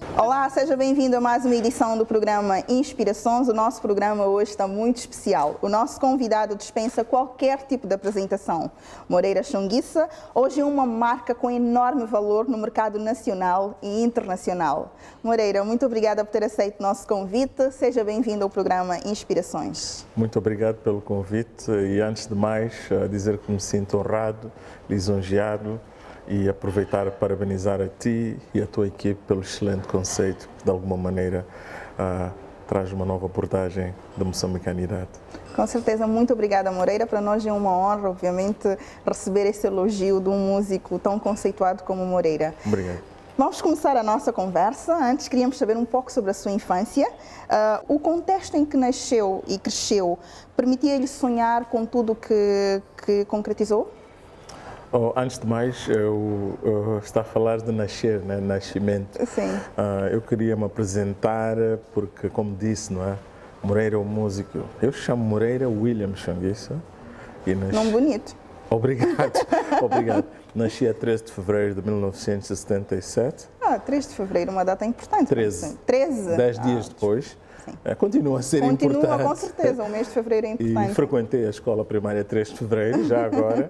Olá, seja bem-vindo a mais uma edição do programa Inspirações. O nosso programa hoje está muito especial. O nosso convidado dispensa qualquer tipo de apresentação. Moreira Chunguissa hoje é uma marca com enorme valor no mercado nacional e internacional. Moreira, muito obrigada por ter aceito o nosso convite. Seja bem-vindo ao programa Inspirações. Muito obrigado pelo convite e, antes de mais, dizer que me sinto honrado, lisonjeado e aproveitar para parabenizar a ti e a tua equipe pelo excelente conceito que, de alguma maneira, traz uma nova abordagem da moçambicanidade. Com certeza, muito obrigada, Moreira. Para nós é uma honra, obviamente, receber esse elogio de um músico tão conceituado como Moreira. Obrigado. Vamos começar a nossa conversa. Antes, queríamos saber um pouco sobre a sua infância. O contexto em que nasceu e cresceu permitia-lhe sonhar com tudo que concretizou? Antes de mais, eu estou a falar de nascer, né? Nascimento. Sim. Eu queria me apresentar porque, como disse, não é? Moreira é um músico. Eu chamo Moreira William Chunguissa. Nome bonito. Obrigado, obrigado. Nasci a 13 de fevereiro de 1977. 13 de fevereiro, uma data importante. 13. 13? 10 dias depois. Continua a ser importante. Continua, com certeza. O mês de fevereiro é importante. E frequentei a escola primária 3 de fevereiro, já agora.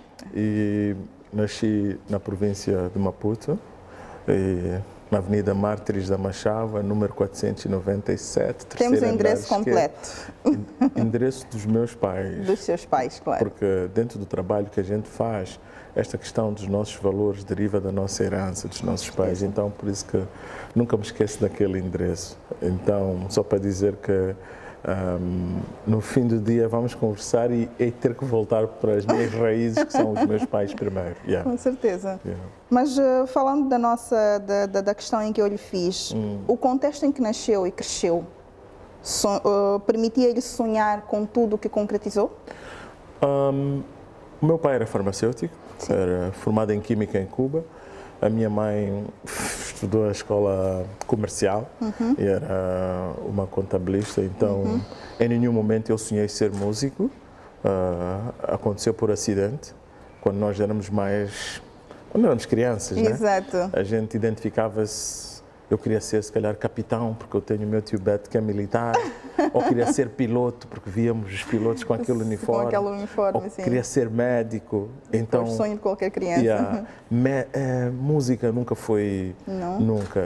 E nasci na província de Maputo, na Avenida Mártires da Machava, número 497. Temos o endereço completo. Endereço dos meus pais. Dos seus pais, claro. Porque dentro do trabalho que a gente faz, esta questão dos nossos valores deriva da nossa herança, dos nossos pais. Então, por isso que nunca me esqueço daquele endereço. Então, só para dizer que no fim do dia vamos conversar e ter que voltar para as minhas raízes, que são os meus pais primeiro. Yeah. Com certeza. Yeah. Mas falando da questão em que eu lhe fiz, o contexto em que nasceu e cresceu permitia-lhe sonhar com tudo o que concretizou? O meu pai era farmacêutico, era formado em Química em Cuba. A minha mãe estudou a escola comercial e era uma contabilista, então em nenhum momento eu sonhei ser músico. Aconteceu por acidente, quando nós éramos crianças, né? Exato. A gente identificava-se. Eu queria ser, se calhar, capitão, porque eu tenho o meu tio Beto, que é militar. Ou queria ser piloto, porque víamos os pilotos com aquele uniforme. Com aquele uniforme, ou sim. queria ser médico. Então, foi o sonho de qualquer criança. Música nunca foi... Não? Nunca.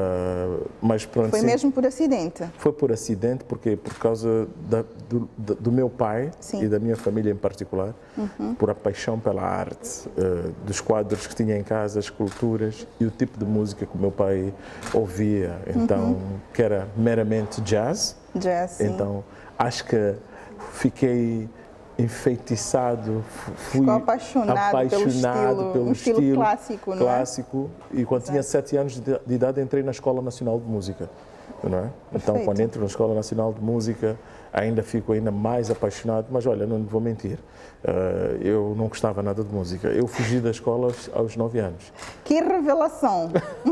Mas pronto, foi mesmo por acidente? Foi por acidente, porque por causa do meu pai e da minha família em particular, por a paixão pela arte, dos quadros que tinha em casa, as esculturas e o tipo de música que o meu pai ouvia, então, que era meramente jazz. Sim. Então, acho que fiquei enfeitiçado, fui apaixonado pelo estilo clássico, não é? Clássico, e quando tinha 7 anos de idade entrei na Escola Nacional de Música, não é? Então, quando entro na Escola Nacional de Música, fico ainda mais apaixonado, mas olha, não vou mentir, eu não gostava nada de música. Eu fugi da escola aos 9 anos. Que revelação!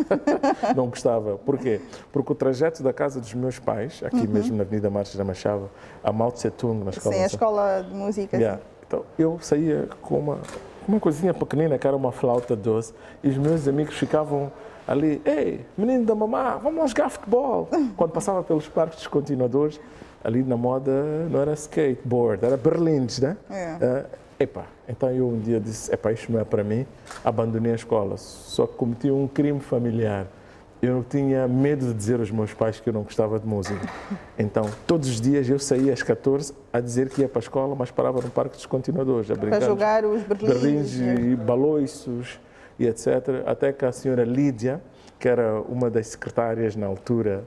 Não gostava. Porquê? Porque o trajeto da casa dos meus pais, aqui mesmo na Avenida Mártires da Machava, a Mao Tse Tung, na escola. Sim, a escola de música. Então, eu saía com uma coisinha pequenina, que era uma flauta doce, e os meus amigos ficavam ali: ei, menino da mamá, vamos lá jogar futebol. Quando passava pelos parques dos continuadores, ali na moda não era skateboard, era berlindes, né? Então eu um dia disse: isto não é para mim, abandonei a escola. Só que cometi um crime familiar. Eu tinha medo de dizer aos meus pais que eu não gostava de música. Então, todos os dias eu saía às 14 a dizer que ia para a escola, mas parava no parque dos continuadores a brincar. Para jogar os berlindes E baloiços e etc. Até que a senhora Lídia, que era uma das secretárias na altura,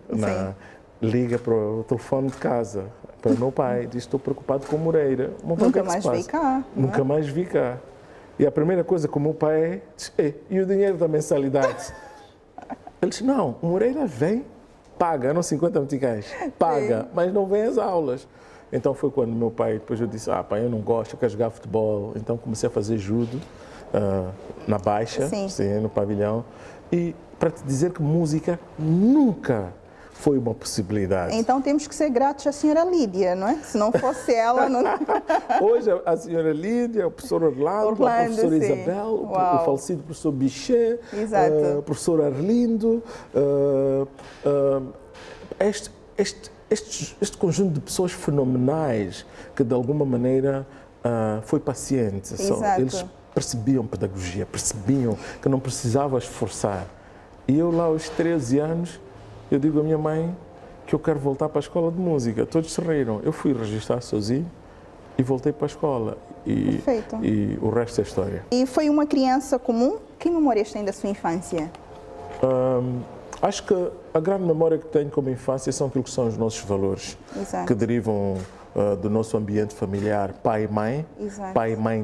liga para o telefone de casa, para o meu pai, diz: estou preocupado com Moreira. Nunca mais vi cá. Nunca mais vi cá. E a primeira coisa que o meu pai diz: e o dinheiro da mensalidade? Ele disse: não, o Moreira vem, paga, não 50 meticais, paga, mas não vem às aulas. Então foi quando meu pai, depois eu disse: pai, eu não gosto, eu quero jogar futebol. Então comecei a fazer judo na Baixa, no pavilhão. E para te dizer que música nunca foi uma possibilidade. Então temos que ser gratos à senhora Lídia, não é? Se não fosse ela... Não... Hoje a senhora Lídia, o professor Orlando, a professora sim. Isabel, o falecido professor Bichet, o professor Arlindo, este conjunto de pessoas fenomenais que de alguma maneira foi paciente. Eles percebiam pedagogia, percebiam que não precisava esforçar. E eu lá aos 13 anos, eu digo à minha mãe que eu quero voltar para a escola de música. Todos se riram. Eu fui registrar sozinho e voltei para a escola. E o resto é história. E foi uma criança comum? Que memórias tem da sua infância? Acho que a grande memória que tenho como infância são aquilo que são os nossos valores, que derivam do nosso ambiente familiar, pai e mãe, pai, mãe,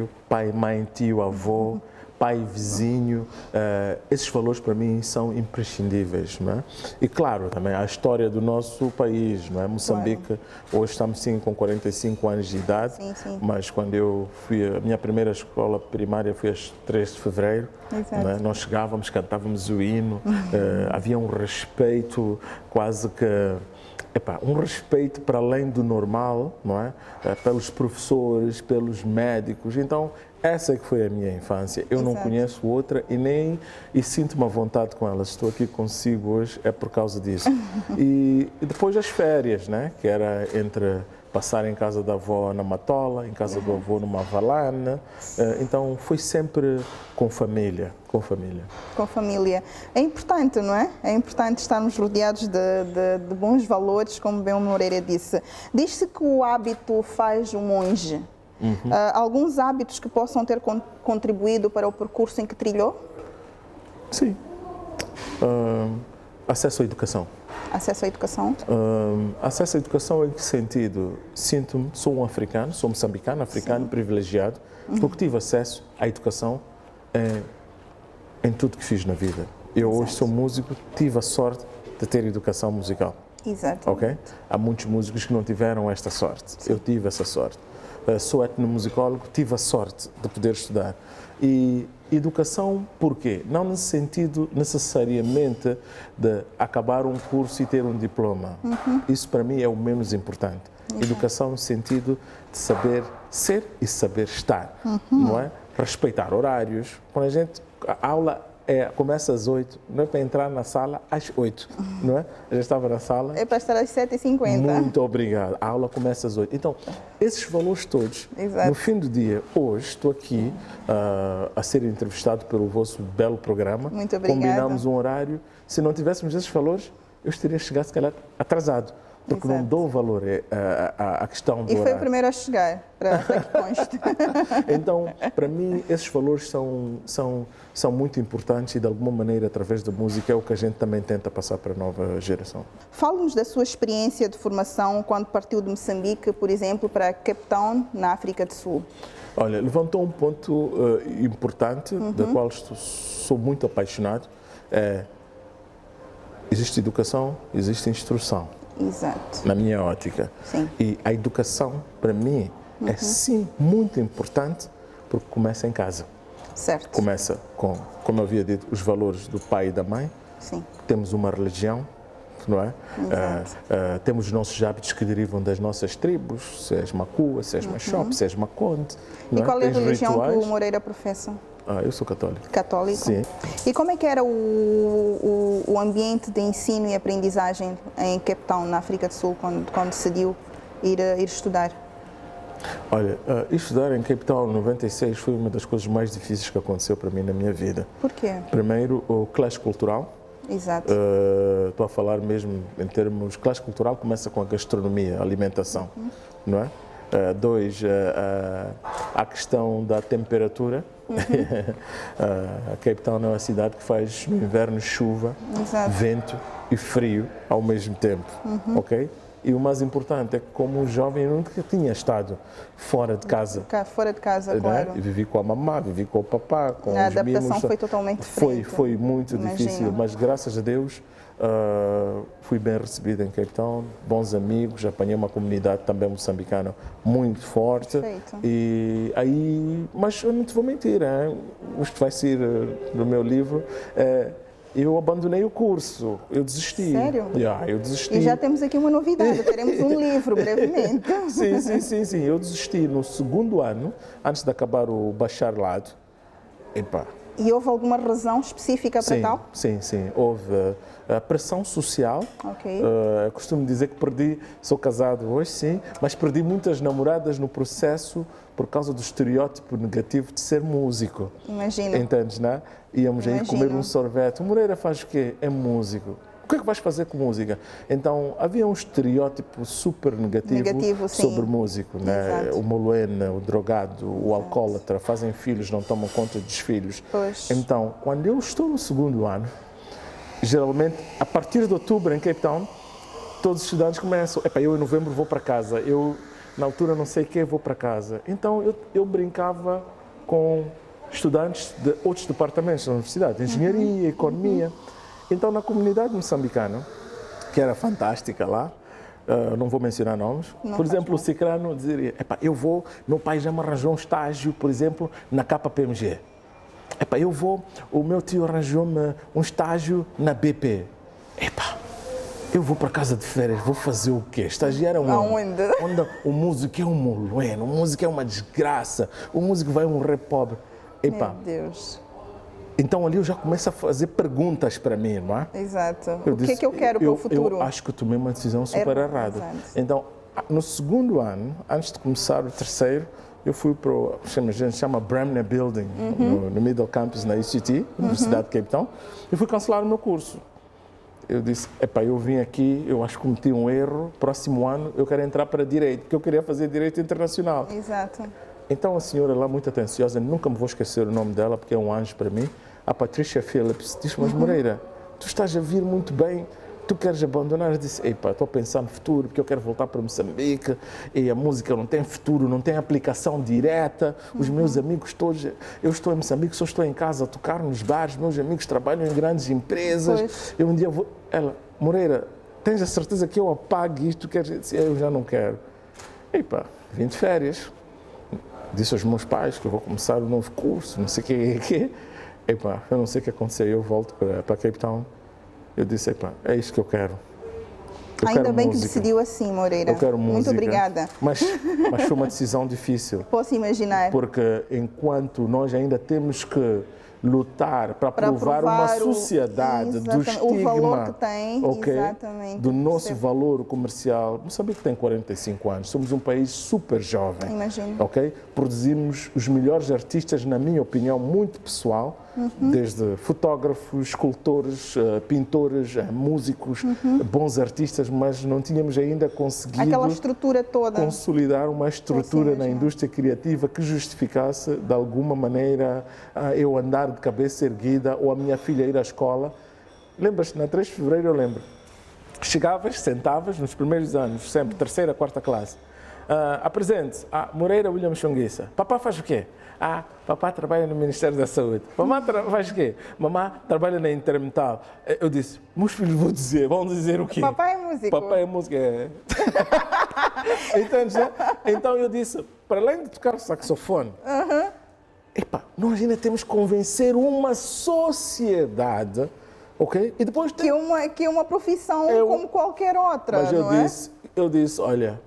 tio, avô, pai, vizinho. Esses valores para mim são imprescindíveis, não é? E claro, também a história do nosso país, não é? Moçambique, hoje estamos sim com 45 anos de idade, mas quando eu fui, a minha primeira escola primária foi às 3 de fevereiro, não é? Nós chegávamos, cantávamos o hino, havia um respeito quase que... um respeito para além do normal, não é? Pelos professores, pelos médicos. Então, essa que foi a minha infância. Eu não conheço outra e sinto uma vontade com ela. Estou aqui consigo hoje é por causa disso. E depois as férias, né? Que era entre passar em casa da avó na Matola, em casa do avô numa Valana. Então, foi sempre com família. Com família. Com família. É importante, não é? É importante estarmos rodeados de bons valores, como bem o Moreira disse. Diz-se que o hábito faz o monge. Alguns hábitos que possam ter contribuído para o percurso em que trilhou? Sim. Acesso à educação. Acesso à educação? Acesso à educação em que sentido? Sinto-me, sou um africano, sou moçambicano, africano, privilegiado, porque tive acesso à educação em tudo que fiz na vida. Eu hoje sou músico, tive a sorte de ter educação musical. Exato. Okay? Há muitos músicos que não tiveram esta sorte. Eu tive essa sorte. Sou etnomusicólogo, tive a sorte de poder estudar. E educação, porquê? Não no sentido necessariamente de acabar um curso e ter um diploma. Isso para mim é o menos importante. Educação no sentido de saber ser e saber estar, não é? Respeitar horários. Quando a aula começa às 8, não é para entrar na sala às 8, não é? Eu já estava na sala. É para estar às 7h50. Muito obrigado. A aula começa às 8. Então, esses valores todos, no fim do dia, hoje estou aqui a ser entrevistado pelo vosso belo programa. Muito obrigada. Combinamos um horário. Se não tivéssemos esses valores, eu teria chegado, se calhar, atrasado. Porque não dou valor à questão do horário. E foi o primeiro a chegar, para que conste. Então, para mim, esses valores são muito importantes e, de alguma maneira, através da música, é o que a gente também tenta passar para a nova geração. Fale-nos da sua experiência de formação quando partiu de Moçambique, por exemplo, para Cape Town, na África do Sul. Olha, levantou um ponto importante, da qual sou muito apaixonado. Existe educação, existe instrução. Exato. Na minha ótica. Sim. E a educação, para mim, é sim muito importante porque começa em casa. Certo. Começa com, como eu havia dito, os valores do pai e da mãe. Sim. Temos uma religião, não é? Temos os nossos hábitos que derivam das nossas tribos, se és Macua, se és Machop, se és Maconde. E qual é a religião que o Moreira professa? Eu sou católico. Católico? Sim. E como é que era o ambiente de ensino e aprendizagem em Cape Town, na África do Sul, quando decidiu ir estudar? Olha, estudar em Cape Town em 96 foi uma das coisas mais difíceis que aconteceu para mim na minha vida. Por quê? Primeiro, o clash cultural. Exato. Estou a falar mesmo em termos... Classe cultural começa com a gastronomia, a alimentação, não é? Dois, a questão da temperatura. A Cape Town é uma cidade que faz no inverno chuva, vento e frio ao mesmo tempo, ok? E o mais importante é que, como jovem, eu nunca tinha estado fora de casa. Fora de casa, claro. E vivi com a mamã, vivi com o papá, com os mimos. A adaptação foi totalmente diferente. Foi muito difícil, mas graças a Deus fui bem recebido em Cape Town, bons amigos, apanhei uma comunidade também moçambicana muito forte. Perfeito. E aí, mas eu não te vou mentir, isto vai ser no meu livro, eu abandonei o curso, eu desisti. Sério? Eu desisti. E já temos aqui uma novidade, teremos um livro brevemente. Sim, eu desisti no segundo ano, antes de acabar o bacharelado. Epá. E houve alguma razão específica para tal? Sim. Houve a pressão social. Ok. Eu costumo dizer que sou casado hoje, sim, mas perdi muitas namoradas no processo por causa do estereótipo negativo de ser músico. Imagina. Entendes, não é? Íamos aí comer um sorvete. O Moreira faz o quê? É músico. O que é que vais fazer com música? Então, havia um estereótipo super negativo sobre músico. Né? O moluena, o drogado, o alcoólatra, fazem filhos, não tomam conta dos filhos. Pois. Então, quando eu estou no segundo ano, geralmente, a partir de outubro, em Cape Town, todos os estudantes começam, eu em novembro vou para casa, eu na altura não sei o que, vou para casa. Então, eu brincava com estudantes de outros departamentos da universidade, engenharia, economia. Então, na comunidade moçambicana, que era fantástica lá, não vou mencionar nomes, por exemplo, o Cicrano dizia, meu pai já me arranjou um estágio, por exemplo, na KPMG. O meu tio arranjou-me um estágio na BP. Eu vou para casa de férias, vou fazer o quê? Estagiar aonde? Onde o músico é um molueno, o músico é uma desgraça, o músico vai morrer pobre. Meu Deus. Então ali eu já começo a fazer perguntas para mim, não é? Exato. O que é que eu quero para o futuro? Eu acho que eu tomei uma decisão super errada. Então, no segundo ano, antes de começar o terceiro, eu fui para o a gente chama Bremner Building, no Middle Campus, na UCT, Universidade de Cape Town, e fui cancelar o meu curso. Eu disse, eu vim aqui, eu acho que cometi um erro, próximo ano eu quero entrar para Direito, porque eu queria fazer Direito Internacional. Exato. Então a senhora lá, muito atenciosa, nunca me vou esquecer o nome dela, porque é um anjo para mim, a Patricia Phillips, disse, mas Moreira, tu estás a vir muito bem, tu queres abandonar? Eu disse, estou a pensar no futuro, porque eu quero voltar para Moçambique, e a música não tem futuro, não tem aplicação direta, os meus amigos todos, eu estou em Moçambique, só estou em casa a tocar nos bares, meus amigos trabalham em grandes empresas, eu um dia vou... Ela, Moreira, tens a certeza que eu apague isto? Queres? Eu disse, eu já não quero. Vim de férias, disse aos meus pais que eu vou começar um novo curso, não sei o que. Eu não sei o que aconteceu, eu volto para Cape Town. Eu disse, é isto que eu quero. Ainda bem que decidiu assim, Moreira. Eu quero música. Muito obrigada. Mas foi uma decisão difícil. Posso imaginar. Porque enquanto nós ainda temos que lutar para provar uma sociedade do estigma, o valor que tem, do nosso valor comercial. Moçambique tem 45 anos, somos um país super jovem. Imagino. Produzimos os melhores artistas, na minha opinião, muito pessoal, desde fotógrafos, escultores, pintores, músicos, bons artistas, mas não tínhamos ainda conseguido aquela estrutura toda, consolidar uma estrutura na indústria criativa que justificasse, de alguma maneira, eu andar de cabeça erguida ou a minha filha ir à escola. Lembras-te, na 3 de fevereiro eu lembro, chegavas, sentavas nos primeiros anos, sempre terceira, quarta classe, apresente Moreira William Xonguissa. Papá faz o quê? Papá trabalha no Ministério da Saúde. Mamãe faz o quê? Mamãe trabalha na Intermetal. Eu disse, meus filhos vão dizer o quê? Papai é músico. Papai é músico, é. Então eu disse, para além de tocar o saxofone, nós ainda temos que convencer uma sociedade, e depois que é uma profissão como qualquer outra, mas eu disse, olha,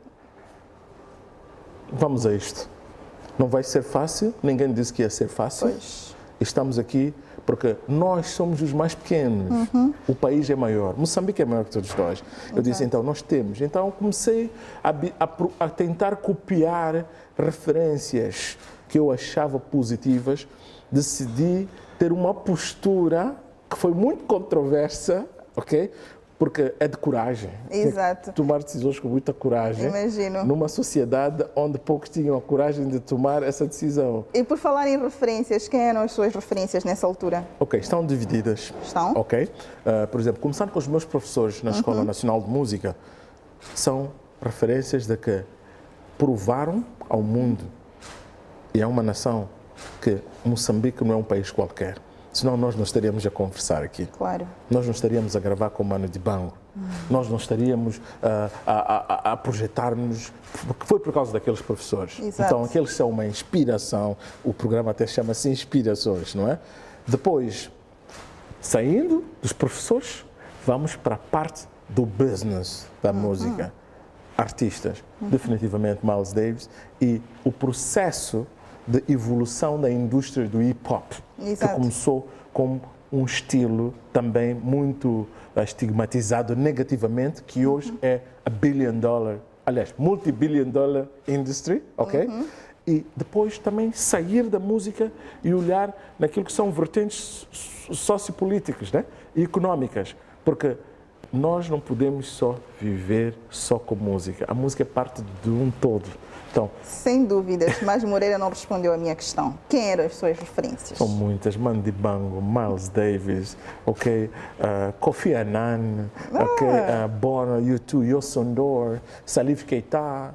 vamos a isto. Não vai ser fácil, ninguém disse que ia ser fácil. Pois. Estamos aqui porque nós somos os mais pequenos, o país é maior, Moçambique é maior que todos nós. Eu disse, então, nós temos. Então, comecei a tentar copiar referências que eu achava positivas, decidi ter uma postura que foi muito controversa, porque é de coragem. Exato. Tomar decisões com muita coragem. Imagino. Numa sociedade onde poucos tinham a coragem de tomar essa decisão. E por falar em referências, quem eram as suas referências nessa altura? Estão divididas. Estão? Por exemplo, começando com os meus professores na Escola Nacional de Música, são referências de que provaram ao mundo e a uma nação que Moçambique não é um país qualquer. Senão nós não estaríamos a conversar aqui. Claro. Nós não estaríamos a gravar com o Mano Dibango. Nós não estaríamos a projetar-nos, porque foi por causa daqueles professores. Exato. Então, aqueles são uma inspiração. O programa até chama-se Inspirações, não é? Depois, Saindo dos professores, vamos para a parte do business da música. Artistas, definitivamente Miles Davis, e o processo de evolução da indústria do hip-hop, que começou como um estilo também muito estigmatizado negativamente, que hoje é a multi-billion dollar industry, ok? E depois também sair da música e olhar naquilo que são vertentes sociopolíticas, né? E económicas, porque nós não podemos só viver só com música. A música é parte de um todo. Então, sem dúvidas, mas Moreira não respondeu à minha questão. Quem eram as suas referências? São muitas. Mandibango, Miles Davis, ok, Kofi Annan, ok, Bono, U2, Yossondor, Salif Keita,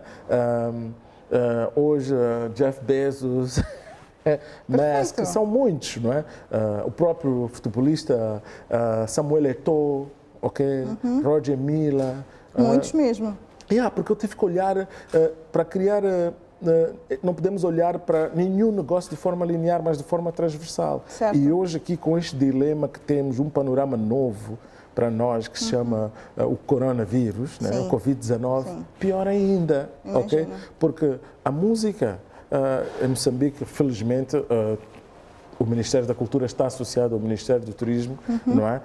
hoje Jeff Bezos, Musk, são muitos, não é? O próprio futebolista Samuel Eto'o, ok, Roger Milla. Muitos mesmo. Porque eu tive que olhar para criar. Não podemos olhar para nenhum negócio de forma linear, mas de forma transversal. Certo. E hoje, aqui, com este dilema que temos, um panorama novo para nós, que se chama o coronavírus, né? O Covid-19, pior ainda, ok? Porque a música em Moçambique, felizmente, o Ministério da Cultura está associado ao Ministério do Turismo, não é?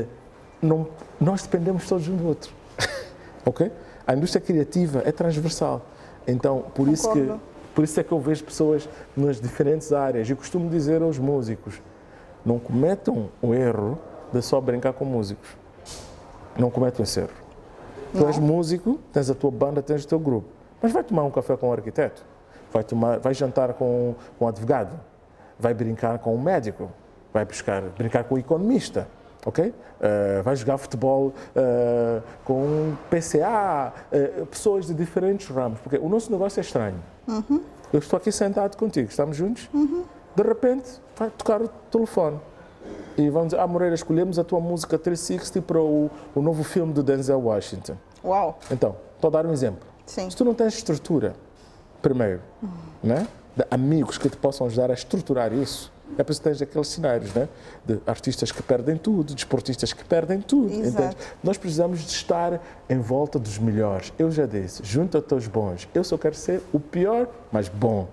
Nós dependemos todos um do outro, ok? A indústria criativa é transversal, então por isso é que eu vejo pessoas nas diferentes áreas. Eu costumo dizer aos músicos, não cometam o erro de só brincar com músicos. Não cometam esse erro. Tu és músico, tens a tua banda, tens o teu grupo, mas vai tomar um café com um arquiteto, vai jantar com um advogado, vai brincar com um médico, vai brincar com um economista. Ok? Vai jogar futebol com um PCA, pessoas de diferentes ramos, porque o nosso negócio é estranho. Eu estou aqui sentado contigo, estamos juntos, de repente vai tocar o telefone e vamos dizer, Moreira, escolhemos a tua música 360 para o novo filme do Denzel Washington. Uau! Então, estou a dar um exemplo. Sim. Se tu não tens estrutura, primeiro, né, de amigos que te possam ajudar a estruturar isso, é por isso que tens aqueles cenários, né? De artistas que perdem tudo, de esportistas que perdem tudo. Entende? Nós precisamos de estar em volta dos melhores. Eu já disse, junta-te aos bons. Eu só quero ser o pior, mas bom.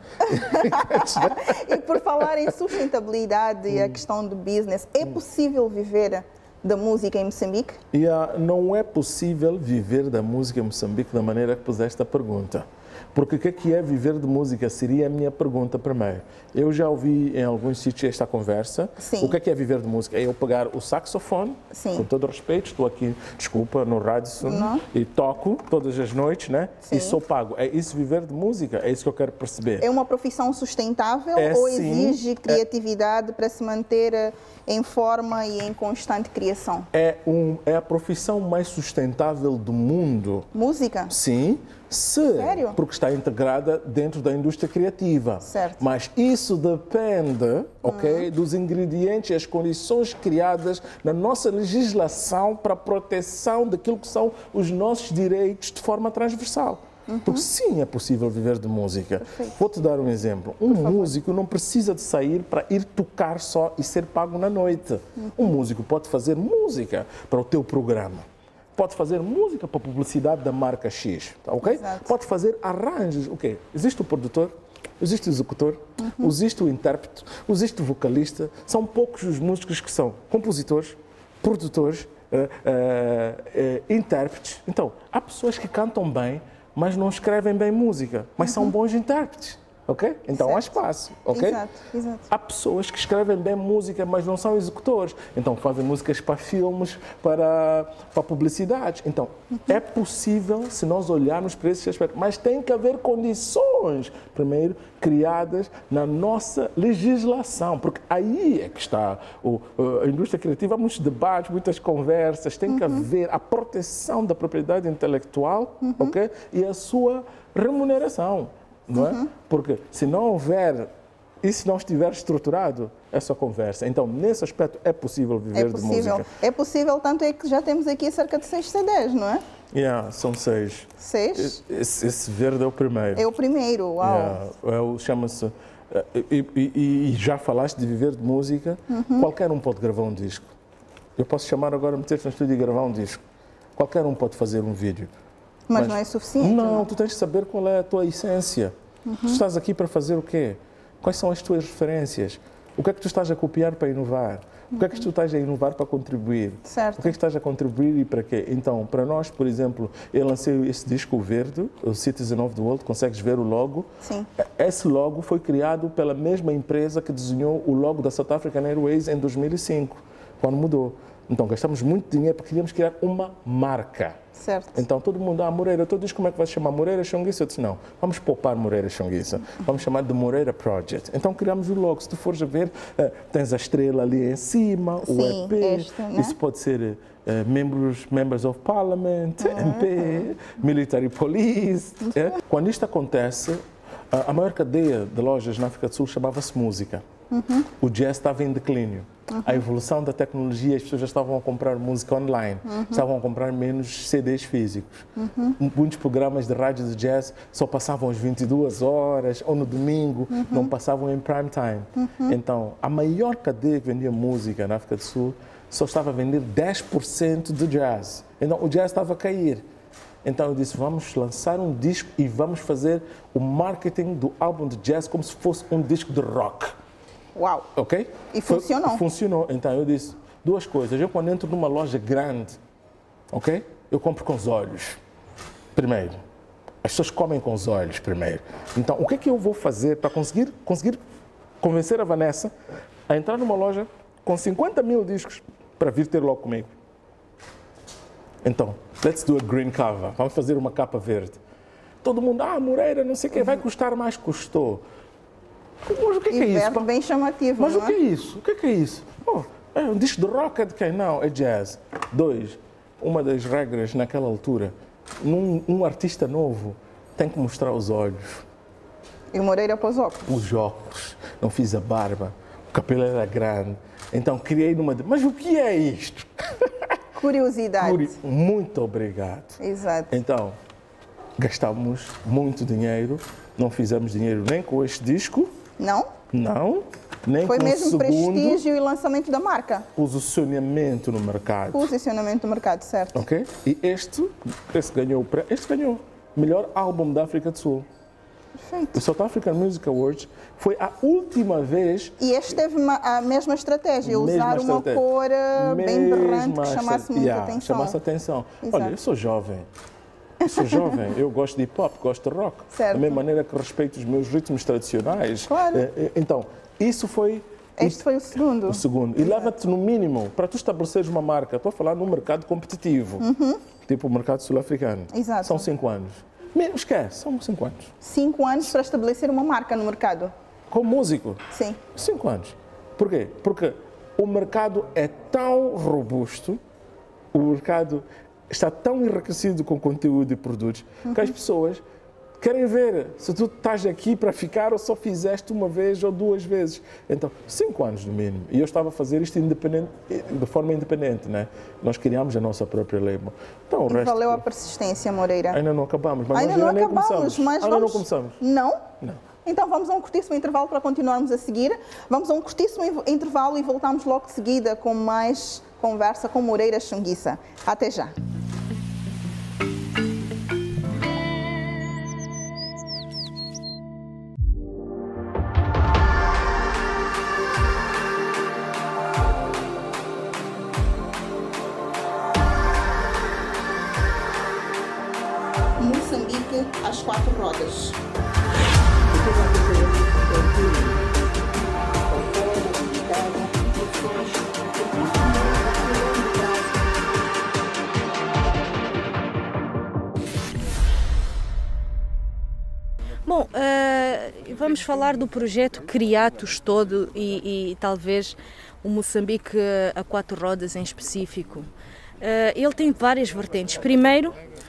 E por falar em sustentabilidade e a questão do business, é possível viver da música em Moçambique? Não é possível viver da música em Moçambique da maneira que puseste a pergunta. Porque o que é viver de música? Seria a minha pergunta primeiro. Eu já ouvi em alguns sítios esta conversa. Sim. O que é viver de música? É eu pegar o saxofone, com todo respeito, estou aqui, desculpa, no Radisson, e toco todas as noites, né? E sou pago. É isso viver de música? É isso que eu quero perceber. É uma profissão sustentável ou exige criatividade para se manter em forma e em constante criação? É a profissão mais sustentável do mundo. Música? Sim. Sério? Porque está integrada dentro da indústria criativa. Certo. Mas isso depende, ok, dos ingredientes e as condições criadas na nossa legislação para a proteção daquilo que são os nossos direitos de forma transversal. Porque sim, é possível viver de música. Perfeito. Vou-te dar um exemplo. Um músico não precisa de sair para ir tocar só e ser pago na noite. Um músico pode fazer música para o teu programa. Pode fazer música para a publicidade da marca X, ok? Exato. Pode fazer arranjos, ok? Existe o produtor, existe o executor, existe o intérprete, existe o vocalista. São poucos os músicos que são compositores, produtores, intérpretes. Então, há pessoas que cantam bem, mas não escrevem bem música, mas são bons intérpretes. Ok? Então há espaço, ok? Exato. Há pessoas que escrevem bem música, mas não são executores. Então fazem músicas para filmes, para publicidades. Então é possível se nós olharmos para esse aspecto, mas tem que haver condições, primeiro, criadas na nossa legislação, porque aí é que está a indústria criativa. Há muitos debates, muitas conversas, tem que haver a proteção da propriedade intelectual, ok? E a sua remuneração. Não é? Porque se não houver e se não estiver estruturado, é só conversa. Então, nesse aspecto, é possível viver de música. É possível, tanto é que já temos aqui cerca de 6 CDs, não é? São 6. 6? Esse verde é o primeiro. É o primeiro, uau. Chama-se e já falaste de viver de música, qualquer um pode gravar um disco. Eu posso chamar agora, meter-te no estúdio e gravar um disco. Qualquer um pode fazer um vídeo. Mas não é suficiente? Não, tu tens de saber qual é a tua essência. Tu estás aqui para fazer o quê? Quais são as tuas referências? O que é que tu estás a copiar para inovar? O que é que tu estás a inovar para contribuir? Certo. O que é que estás a contribuir e para quê? Então, para nós, por exemplo, eu lancei esse disco verde, o Citizen of the World, consegues ver o logo? Sim. Esse logo foi criado pela mesma empresa que desenhou o logo da South African Airways em 2005, quando mudou. Então, gastamos muito dinheiro porque queríamos criar uma marca. Certo. Então, todo mundo, Moreira, tu diz como é que vai se chamar Moreira Xonguissa? Eu disse, não, vamos poupar Moreira Xonguissa, vamos chamar de Moreira Project. Então, criamos o logo. Se tu fores a ver, tens a estrela ali em cima, Sim, o EP, né? isso pode ser Members of Parliament, MP, Military Police. Quando isto acontece, a maior cadeia de lojas na África do Sul chamava-se Música. O jazz estava em declínio. A evolução da tecnologia, as pessoas já estavam a comprar música online, estavam a comprar menos CDs físicos. Muitos programas de rádio de jazz só passavam às 22 horas ou no domingo, não passavam em prime time. Então, a maior cadeia que vendia música na África do Sul só estava a vender 10% de jazz. Então, o jazz estava a cair. Então, eu disse, vamos lançar um disco e vamos fazer o marketing do álbum de jazz como se fosse um disco de rock. Uau! Ok? E funcionou. Funcionou. Então, eu disse duas coisas. Eu, quando entro numa loja grande, ok? Eu compro com os olhos, primeiro. As pessoas comem com os olhos, primeiro. Então, o que é que eu vou fazer para conseguir convencer a Vanessa a entrar numa loja com 50 mil discos para vir ter logo comigo? Então, let's do a green cover. Vamos fazer uma capa verde. Todo mundo, Moreira, não sei o quê, vai custar mais, custou. Mas o que é isso? Bem chamativo, Mas não o que é isso? O que é isso? É um disco de rock, é de quem? Não, é jazz. 2, uma das regras naquela altura, um artista novo tem que mostrar os olhos. E o Moreira pôs óculos? Os óculos. Não fiz a barba, o cabelo era grande. Então criei numa... Mas o que é isto? Curiosidade. Muito obrigado. Exato. Então, gastamos muito dinheiro, não fizemos dinheiro nem com este disco. Não? Não, nem Foi com o mesmo segundo. prestígio e lançamento da marca? Posicionamento no mercado. Posicionamento no mercado, certo. Ok? E este ganhou melhor álbum da África do Sul. Perfeito. O South African Music Awards foi a última vez... E este teve a mesma estratégia, usar uma cor bem berrante que chamasse muita atenção. Chamasse atenção. Exato. Olha, eu sou jovem. Eu gosto de hip-hop, gosto de rock. Certo. Da mesma maneira que respeito os meus ritmos tradicionais. Claro. Então, isso foi... Este foi o segundo. O segundo. E leva-te no mínimo, para tu estabeleceres uma marca, estou a falar num mercado competitivo, tipo o mercado sul-africano. Exato. São 5 anos. Mesmo esquece, são 5 anos. 5 anos para estabelecer uma marca no mercado? Como músico? Sim. 5 anos. Por quê? Porque o mercado é tão robusto, o mercado está tão enriquecido com conteúdo e produtos, que as pessoas querem ver se tu estás aqui para ficar ou só fizeste uma vez ou 2 vezes. Então, 5 anos no mínimo. E eu estava a fazer isto de forma independente, né? Nós criámos a nossa própria label. Então, o resto... Valeu a persistência, Moreira. Ainda não acabamos. Mas ainda não acabamos, mas ainda não começamos. Não? Não. Então vamos a um curtíssimo intervalo para continuarmos a seguir. Vamos a um curtíssimo intervalo e voltamos logo de seguida com mais conversa com Moreira Xonguissa. Até já. Moçambique às 4 rodas. Bom, vamos falar do projeto Criatos todo e talvez o Moçambique a 4 rodas em específico. Ele tem várias vertentes. Primeiro,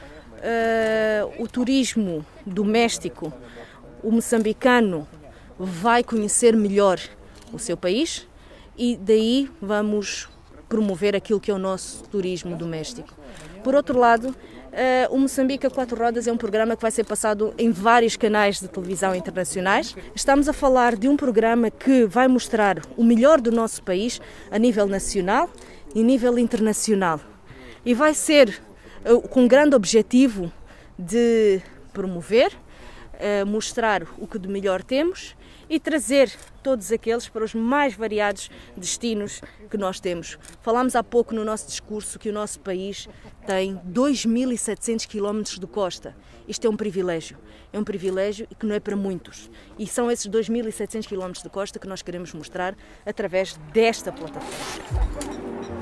o turismo doméstico, o moçambicano vai conhecer melhor o seu país e daí vamos promover aquilo que é o nosso turismo doméstico. Por outro lado, o Moçambique a Quatro Rodas é um programa que vai ser passado em vários canais de televisão internacionais. Estamos a falar de um programa que vai mostrar o melhor do nosso país a nível nacional e nível internacional. E vai ser com um grande objetivo de promover, mostrar o que de melhor temos e trazer todos aqueles para os mais variados destinos que nós temos. Falámos há pouco no nosso discurso que o nosso país tem 2.700 quilómetros de costa. Isto é um privilégio e que não é para muitos. E são esses 2.700 quilómetros de costa que nós queremos mostrar através desta plataforma.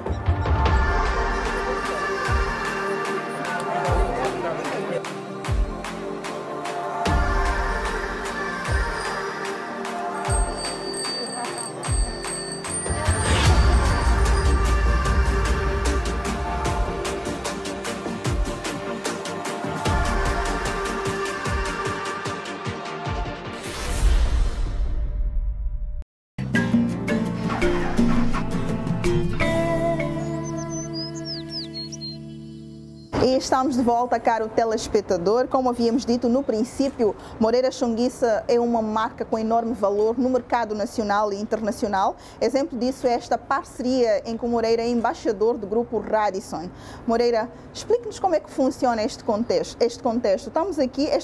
E estamos de volta, caro telespectador. Como havíamos dito no princípio, Moreira Chunguissa é uma marca com enorme valor no mercado nacional e internacional. Exemplo disso é esta parceria em que o Moreira é embaixador do grupo Radisson. Moreira, explique-nos como é que funciona este contexto. Estamos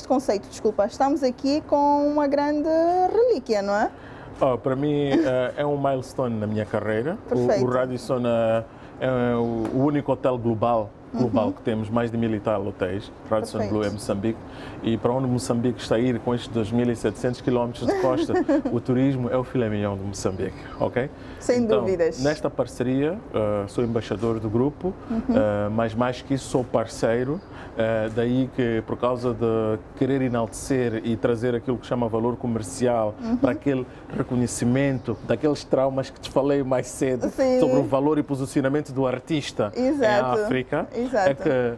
aqui com uma grande relíquia, não é? Para mim é um milestone na minha carreira. O Radisson é o único hotel global que temos, mais de 1.000 e tal hotéis, Radisson Blu em Moçambique, e para onde Moçambique está a ir com estes 2.700 km de costa, o turismo é o filé mignon de Moçambique, ok? Sem dúvidas. Nesta parceria, sou embaixador do grupo, mas mais que isso sou parceiro, daí que por causa de querer enaltecer e trazer aquilo que chama valor comercial para aquele reconhecimento daqueles traumas que te falei mais cedo, sobre o valor e posicionamento do artista em África. Exato. É que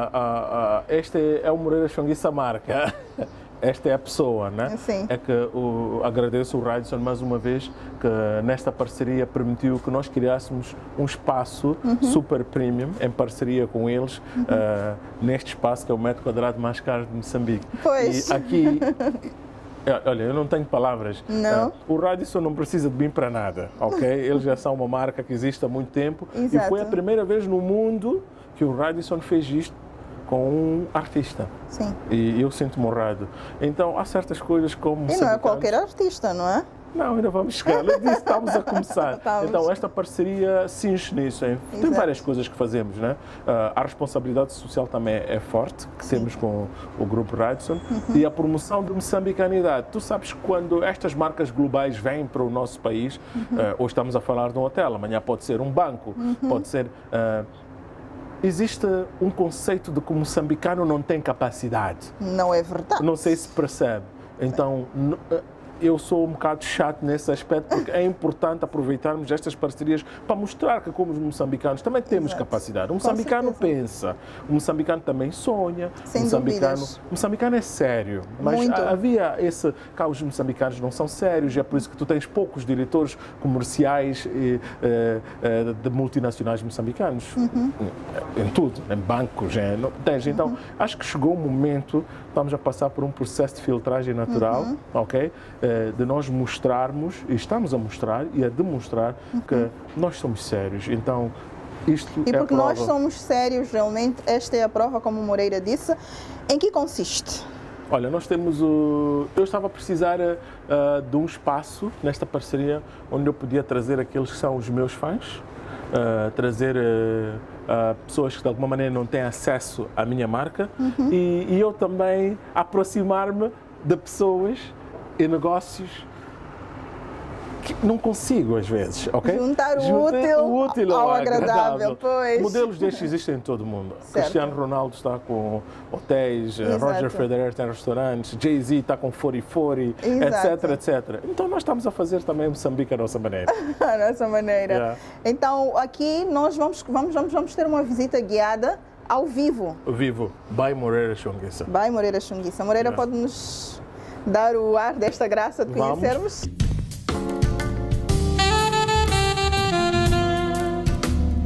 este é o Moreira Chunguissa marca, esta é a pessoa, né? Sim. É que agradeço o Radisson mais uma vez que nesta parceria permitiu que nós criássemos um espaço super premium em parceria com eles neste espaço que é o metro quadrado mais caro de Moçambique. Pois. E aqui olha, eu não tenho palavras. Não. O Radisson não precisa de mim para nada, ok? Eles já são uma marca que existe há muito tempo. Exato. E foi a primeira vez no mundo que o Radisson fez isto com um artista. Sim. E eu sinto-me honrado. Então, há certas coisas como... E não é qualquer artista, não é? Não, ainda vamos chegar. Eu disse, estamos a começar. Então, esta parceria se enche nisso. Tem várias coisas que fazemos, né? A responsabilidade social também é forte, que temos com o Grupo Radisson. E a promoção de moçambicanidade. Tu sabes que quando estas marcas globais vêm para o nosso país, hoje estamos a falar de um hotel, amanhã pode ser um banco, pode ser... Existe um conceito de que o moçambicano não tem capacidade. Não é verdade. Não sei se percebe. Então, eu sou um bocado chato nesse aspecto, porque é importante aproveitarmos estas parcerias para mostrar que, como os moçambicanos, também temos capacidade. O moçambicano pensa, o moçambicano também sonha, o moçambicano é sério. Mas havia esse... Cá os moçambicanos não são sérios, é por isso que tu tens poucos diretores comerciais de multinacionais moçambicanos. Em tudo, em bancos, não tens. Então, acho que chegou o momento, estamos a passar por um processo de filtragem natural, ok? De nós mostrarmos, e estamos a mostrar e a demonstrar que nós somos sérios. Então, isto e é porque nós somos sérios, realmente, esta é a prova, como o Moreira disse. Em que consiste? Olha, nós temos eu estava a precisar de um espaço nesta parceria onde eu podia trazer aqueles que são os meus fãs, trazer pessoas que de alguma maneira não têm acesso à minha marca e eu também aproximar-me de pessoas e negócios que não consigo às vezes, ok? Juntar o útil ao agradável, pois. Modelos destes existem em todo o mundo. Certo. Cristiano Ronaldo está com hotéis, Roger Federer tem restaurantes, Jay-Z está com 40-40, etc. Então nós estamos a fazer também Moçambique à nossa maneira. À nossa maneira. Então aqui nós vamos ter uma visita guiada ao vivo. Vivo, by Moreira Chunguissa. By Moreira Chunguissa. Moreira pode nos dar o ar desta graça de conhecermos?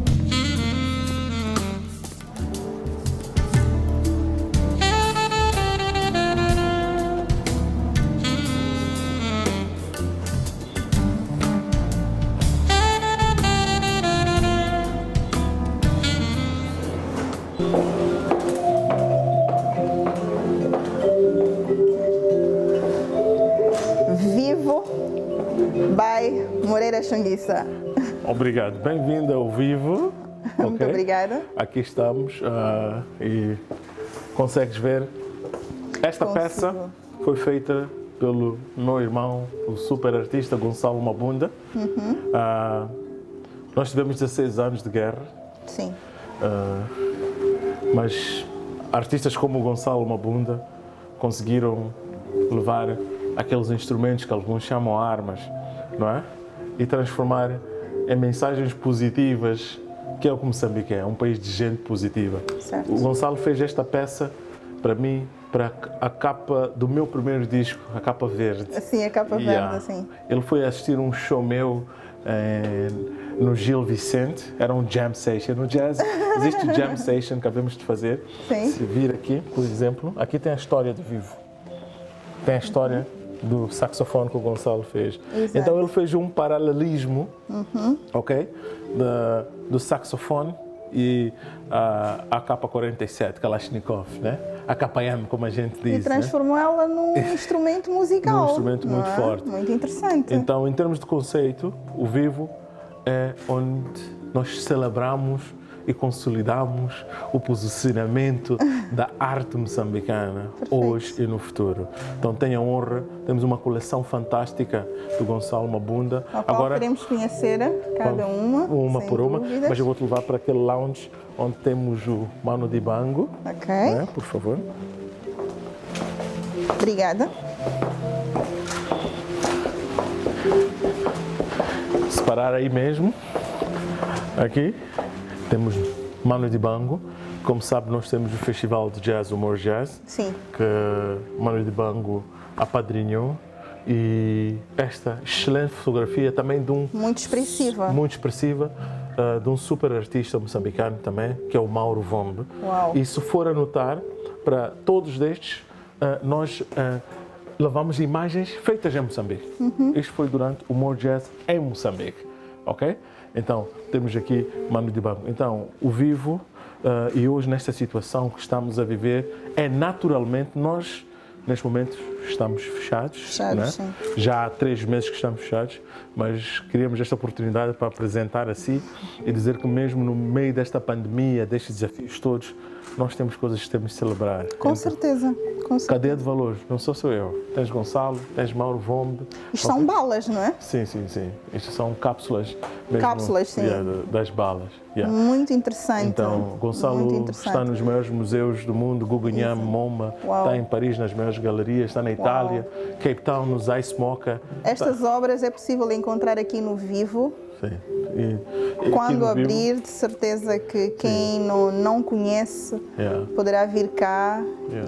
Vivo by Moreira Xunguissa. Obrigado. Bem-vindo ao Vivo. Muito Okay? obrigada. Aqui estamos e consegues ver. Esta peça foi feita pelo meu irmão, o super artista Gonçalo Mabunda. Nós tivemos 16 anos de guerra. Sim. Mas artistas como o Gonçalo Mabunda conseguiram levar aqueles instrumentos que alguns chamam armas, não é? E transformar em mensagens positivas, que é o que Moçambique é um país de gente positiva. Certo. O Gonçalo fez esta peça para mim, para a capa do meu primeiro disco, a capa verde. Assim, a capa verde, assim. Ele foi assistir um show meu no Gil Vicente, era um jam session. No jazz existe o jam session que havemos de fazer. Sim. Se vir aqui, por exemplo, aqui tem a história do Vivo. Tem a história do saxofone que o Gonçalo fez. Exato. Então ele fez um paralelismo, ok? Do saxofone e a K-47, Kalashnikov, né? A KM, como a gente diz. E transformou ela num instrumento musical. Num instrumento muito forte. Muito interessante. Então, em termos de conceito, o Vivo é onde nós celebramos e consolidamos o posicionamento da arte moçambicana hoje e no futuro. Então, tenho a honra, temos uma coleção fantástica do Gonçalo Mabunda. Agora queremos conhecer cada uma por uma, dúvidas. mas eu vou-te levar para aquele lounge onde temos o Mano Dibango. Ok. Né? Por favor. Obrigada. Separar aí mesmo. Aqui temos Mano Dibango. Como sabe, nós temos o Festival de Jazz, o More Jazz. Sim. Que Mano Dibango apadrinhou. E esta excelente fotografia também de um... Muito expressiva. Muito expressiva. De um super artista moçambicano também, que é o Mauro Vombe. Uau. E se for a notar, para todos destes, nós levamos imagens feitas em Moçambique. Isto foi durante o More Jazz em Moçambique, ok? Então, temos aqui Mano Dibango. Então, o Vivo, e hoje nesta situação que estamos a viver, é naturalmente nós, neste momento, estamos fechados. Fechados, né? sim. Já há 3 meses que estamos fechados, mas queríamos esta oportunidade para apresentar a si e dizer que mesmo no meio desta pandemia, destes desafios todos, nós temos coisas que temos de celebrar. Com certeza. Com certeza. Cadeia de valores, não sou só eu. Tens Gonçalo, tens Mauro Vombe. Isto são balas, não é? Sim, sim, sim. Isto são cápsulas. Mesmo, Cápsulas, sim. Das balas. Muito interessante. Então, Gonçalo Muito interessante. está nos maiores museus do mundo, Guggenheim, MoMA, Uau. está em Paris nas maiores galerias, está na Itália, Cape Town, nos Ice Mocha. Estas obras é possível encontrar aqui no Vivo. Sim. E Quando aqui no Vivo, abrir, de certeza que quem não conhece poderá vir cá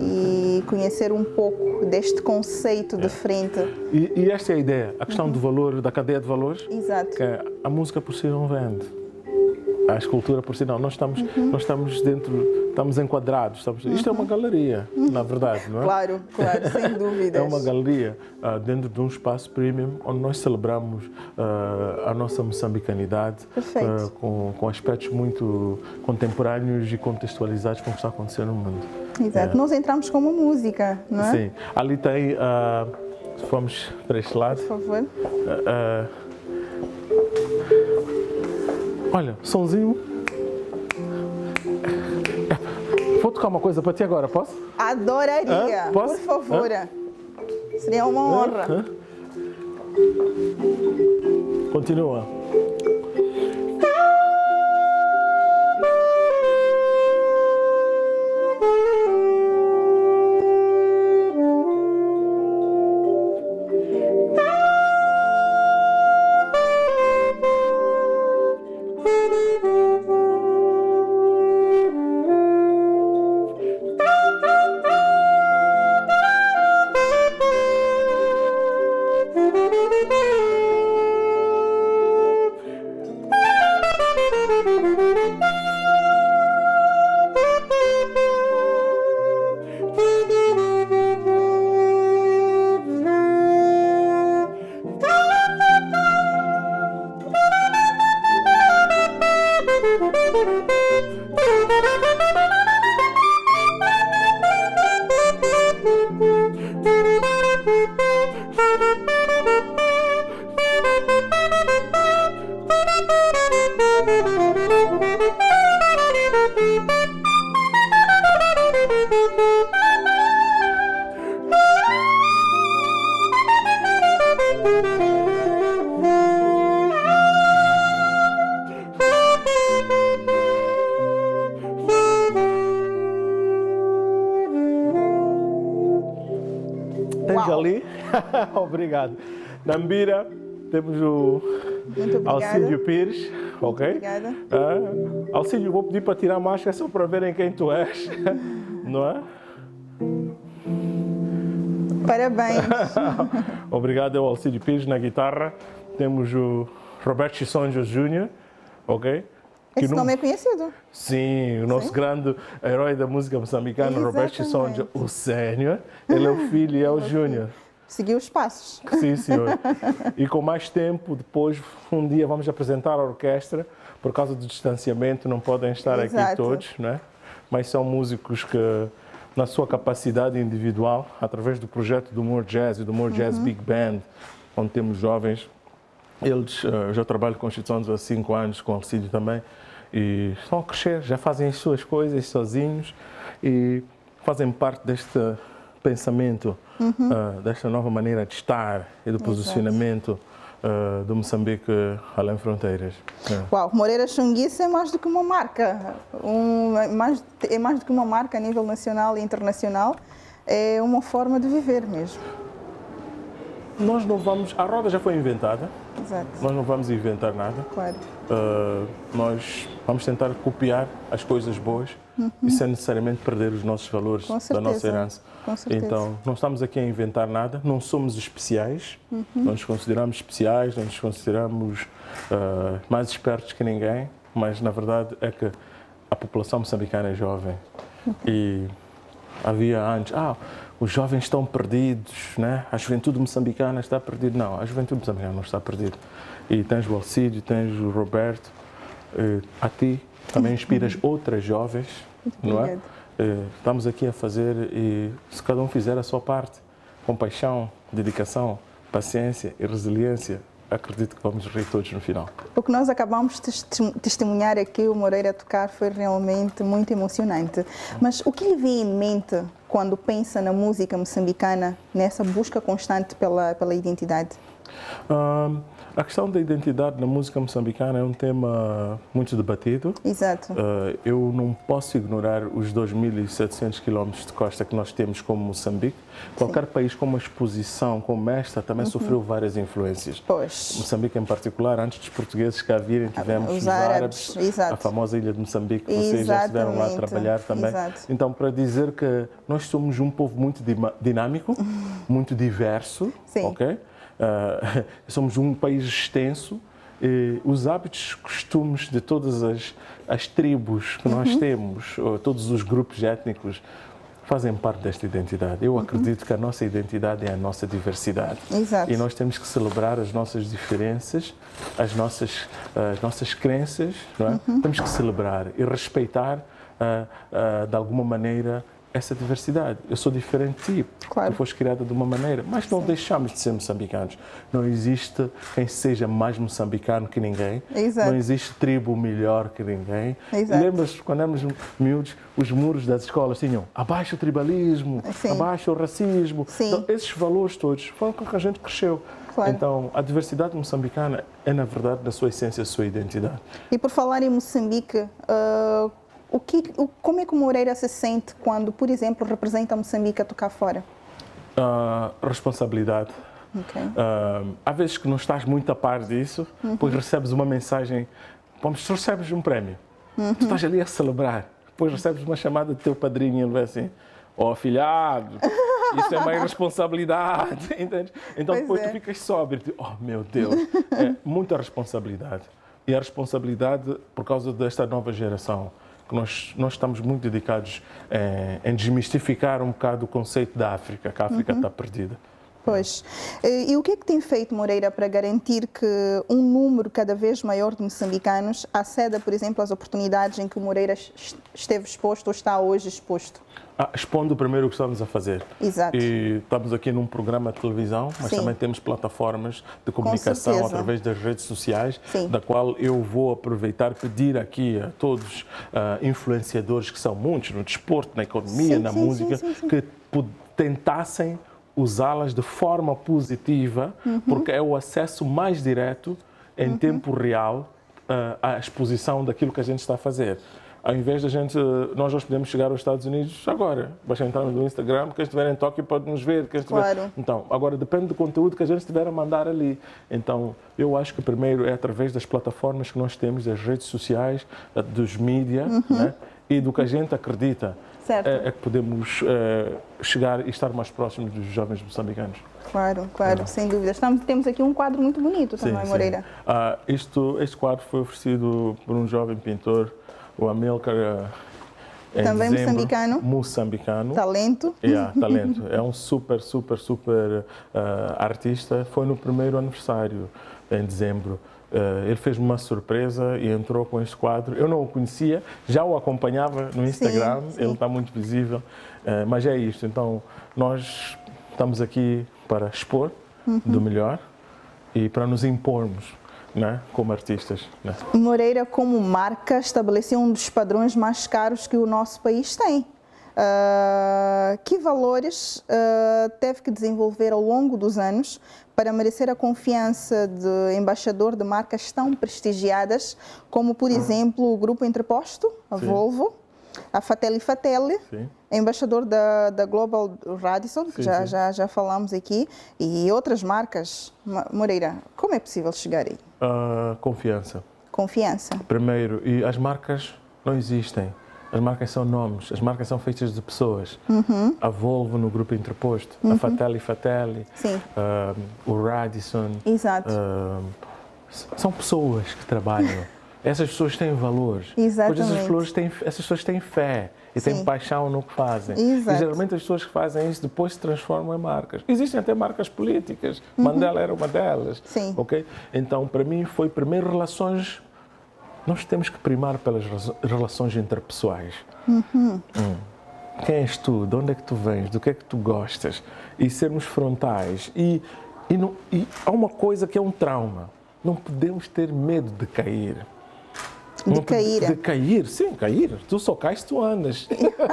e conhecer um pouco deste conceito de frente. E esta é a ideia, a questão do valor, da cadeia de valores. Exato. Que a música por si não vende. A escultura por si não. Nós estamos dentro, estamos enquadrados. Isto é uma galeria, na verdade, não é? Claro, claro, sem dúvidas. É uma galeria dentro de um espaço premium onde nós celebramos a nossa moçambicanidade com aspectos muito contemporâneos e contextualizados com o que está acontecendo no mundo. Exato. Nós entramos como música, não é? Sim. Ali tem, se formos para este lado, Por favor. olha, sonzinho. Vou tocar uma coisa para ti agora, posso? Adoraria. Posso? Por favor. Seria uma honra. Continua. Uau. ali, obrigado. Na Mbira temos o Alcídio Pires, ok? Obrigada. Alcídio, vou pedir para tirar a máscara só para verem quem tu és, não é? Parabéns. Obrigado ao Alcídio Pires na guitarra. Temos o Roberto Chissonjo Jr., ok? Esse nome é conhecido. Sim, o nosso grande herói da música moçambicana, Roberto Chissonjo, o sénior. Ele é o filho e é o júnior. Seguiu os passos. Sim, senhor. E com mais tempo, depois, um dia vamos apresentar a orquestra. Por causa do distanciamento, não podem estar aqui todos, né? Mas são músicos que, na sua capacidade individual, através do projeto do More Jazz e do More Jazz Big Band, onde temos jovens, eles já trabalham com Chitsons há 5 anos, com Alcídio também, e estão a crescer, já fazem as suas coisas sozinhos e fazem parte deste pensamento, desta nova maneira de estar e do posicionamento do Moçambique além fronteiras. Uau, Moreira Xunguissa é mais do que uma marca, é mais do que uma marca a nível nacional e internacional, é uma forma de viver mesmo. Nós não vamos, a roda já foi inventada, Exato. Nós não vamos inventar nada. Claro. Nós vamos tentar copiar as coisas boas e sem necessariamente perder os nossos valores da nossa herança. Com certeza. Então, não estamos aqui a inventar nada, não somos especiais, não nos consideramos especiais, não nos consideramos mais espertos que ninguém, mas na verdade é que a população moçambicana é jovem. E havia antes, os jovens estão perdidos, né? A juventude moçambicana está perdida. Não, a juventude moçambicana não está perdida. E tens o Alcídio, tens o Roberto, a ti também inspiras outras jovens, não é? Estamos aqui a fazer e se cada um fizer a sua parte, com paixão, dedicação, paciência e resiliência, acredito que vamos rir todos no final. O que nós acabamos de testemunhar aqui, o Moreira a tocar, foi realmente muito emocionante. Mas o que lhe vem em mente quando pensa na música moçambicana, nessa busca constante pela identidade? A questão da identidade na música moçambicana é um tema muito debatido. Exato. Eu não posso ignorar os 2.700 quilómetros de costa que nós temos como Moçambique. Qualquer país com uma exposição como esta também sofreu várias influências. Pois. Moçambique em particular, antes dos portugueses cá virem, tivemos os árabes, exato. A famosa ilha de Moçambique, que vocês já estiveram lá a trabalhar também. Exato. Então, para dizer que nós somos um povo muito dinâmico, muito diverso, Sim. ok? Somos um país extenso e os hábitos, costumes de todas as tribos que nós temos, todos os grupos étnicos, fazem parte desta identidade. Eu acredito que a nossa identidade é a nossa diversidade. Exato. E nós temos que celebrar as nossas diferenças, as nossas crenças, não é? Temos que celebrar e respeitar, de alguma maneira, essa diversidade. Eu sou diferente de ti, claro. Tu foste criada de uma maneira, mas não deixamos de ser moçambicanos. Não existe quem seja mais moçambicano que ninguém. Exato. Não existe tribo melhor que ninguém. Lembras-te quando éramos miúdos, os muros das escolas tinham abaixo o tribalismo, abaixo o racismo. Então, esses valores todos foram com que a gente cresceu. Claro. Então, a diversidade moçambicana é, na verdade, da sua essência, a sua identidade. E por falar em Moçambique, como é que o Moreira se sente quando, por exemplo, representa Moçambique a tocar fora? Responsabilidade. Okay. Há vezes que não estás muito a par disso, depois recebes uma mensagem, recebes um prémio, tu estás ali a celebrar, depois recebes uma chamada do teu padrinho e ele vai assim, afilhado, isso é uma irresponsabilidade, entende? Então depois tu ficas sóbrio, meu Deus, é muita responsabilidade. E a responsabilidade por causa desta nova geração, que nós estamos muito dedicados em desmistificar um bocado o conceito da África, que a África está perdida. Pois. E o que é que tem feito, Moreira, para garantir que um número cada vez maior de moçambicanos aceda, por exemplo, às oportunidades em que o Moreira esteve exposto ou está hoje exposto? Expondo primeiro o que estamos a fazer. Exato. E estamos aqui num programa de televisão, mas também temos plataformas de comunicação através das redes sociais, da qual eu vou aproveitar e pedir aqui a todos influenciadores, que são muitos no desporto, na economia, na música, que tentassem usá-las de forma positiva, porque é o acesso mais direto, em tempo real, à exposição daquilo que a gente está a fazer. Ao invés da gente, nós hoje podemos chegar aos Estados Unidos agora. Basta entrar no Instagram, quem estiver em Tóquio pode nos ver. Quem estiver... Claro. Então, agora depende do conteúdo que a gente estiver a mandar ali. Então, eu acho que primeiro é através das plataformas que nós temos, das redes sociais, dos mídias, né? E do que a gente acredita. Certo. É que podemos chegar e estar mais próximos dos jovens moçambicanos. Claro, sem dúvida. Temos aqui um quadro muito bonito também, Moreira. Este quadro foi oferecido por um jovem pintor, o Amilcar, também moçambicano. Talento. Talento. É um super artista. Foi no primeiro aniversário, em dezembro. Ele fez-me uma surpresa e entrou com este quadro. Eu não o conhecia, já o acompanhava no Instagram, sim. Ele está muito visível, mas é isto. Então, nós estamos aqui para expor do melhor e para nos impormos, né, como artistas. Né? Moreira, como marca, estabeleceu um dos padrões mais caros que o nosso país tem. Que valores teve que desenvolver ao longo dos anos para merecer a confiança de embaixador de marcas tão prestigiadas como, por exemplo, o Grupo Interposto, a Sim. Volvo, a Fratelli, Sim. embaixador da Global Radisson, que já falamos aqui, e outras marcas. Moreira, como é possível chegar aí? Confiança. Confiança. Primeiro, e as marcas não existem. As marcas são nomes, as marcas são feitas de pessoas. A Volvo no Grupo Interposto, a Fratelli, o Radisson. Exato. São pessoas que trabalham. Essas pessoas têm valor. Exatamente. Essas pessoas têm fé e Sim. têm paixão no que fazem. Exato. E geralmente as pessoas que fazem isso depois se transformam em marcas. Existem até marcas políticas. Mandela era uma delas. Sim. Okay? Então, para mim, foi primeiro relações. Nós temos que primar pelas relações interpessoais. Quem és tu? De onde é que tu vens? Do que é que tu gostas? E sermos frontais. E há uma coisa que é um trauma. Não podemos ter medo de cair. De cair? De cair, sim, cair. Tu só cais se tu andas.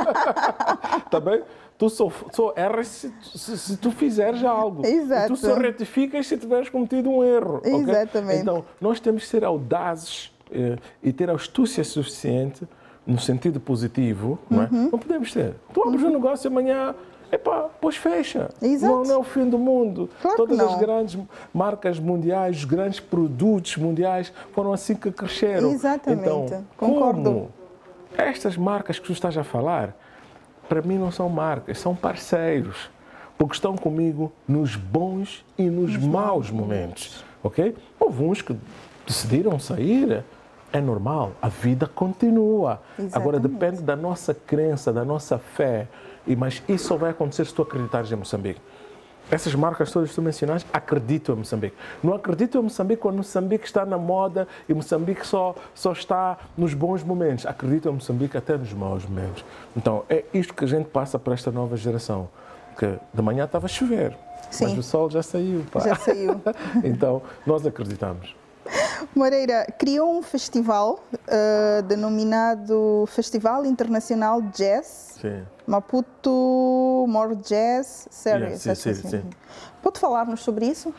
Tá bem? Tu só erras se tu fizeres algo. Exato. Tu só retificas se tiveres cometido um erro. Exatamente. Okay? Então, nós temos que ser audazes e ter astúcia suficiente, no sentido positivo, não é? Não podemos ter. Tu abres um negócio amanhã, pois fecha. Exato. Não é o fim do mundo. Claro Todas que as grandes marcas mundiais, os grandes produtos mundiais foram assim que cresceram. Exatamente. Então, concordo. Como estas marcas que tu estás a falar, para mim não são marcas, são parceiros. Porque estão comigo nos bons e nos maus momentos. Ok? Houve uns que decidiram sair. É normal, a vida continua. Exatamente. Agora depende da nossa crença, da nossa fé. Mas isso só vai acontecer se tu acreditares em Moçambique. Essas marcas todas que tu mencionaste, acreditam em Moçambique. Não acreditam em Moçambique quando Moçambique está na moda e Moçambique só está nos bons momentos. Acreditam em Moçambique até nos maus momentos. Então, é isto que a gente passa para esta nova geração. Que de manhã estava a chover, Sim. mas o sol já saiu. Pá. Já saiu. Então, nós acreditamos. Moreira criou um festival denominado Festival Internacional Jazz. Sim. Maputo More Jazz Series. Sim. Pode falar-nos sobre isso?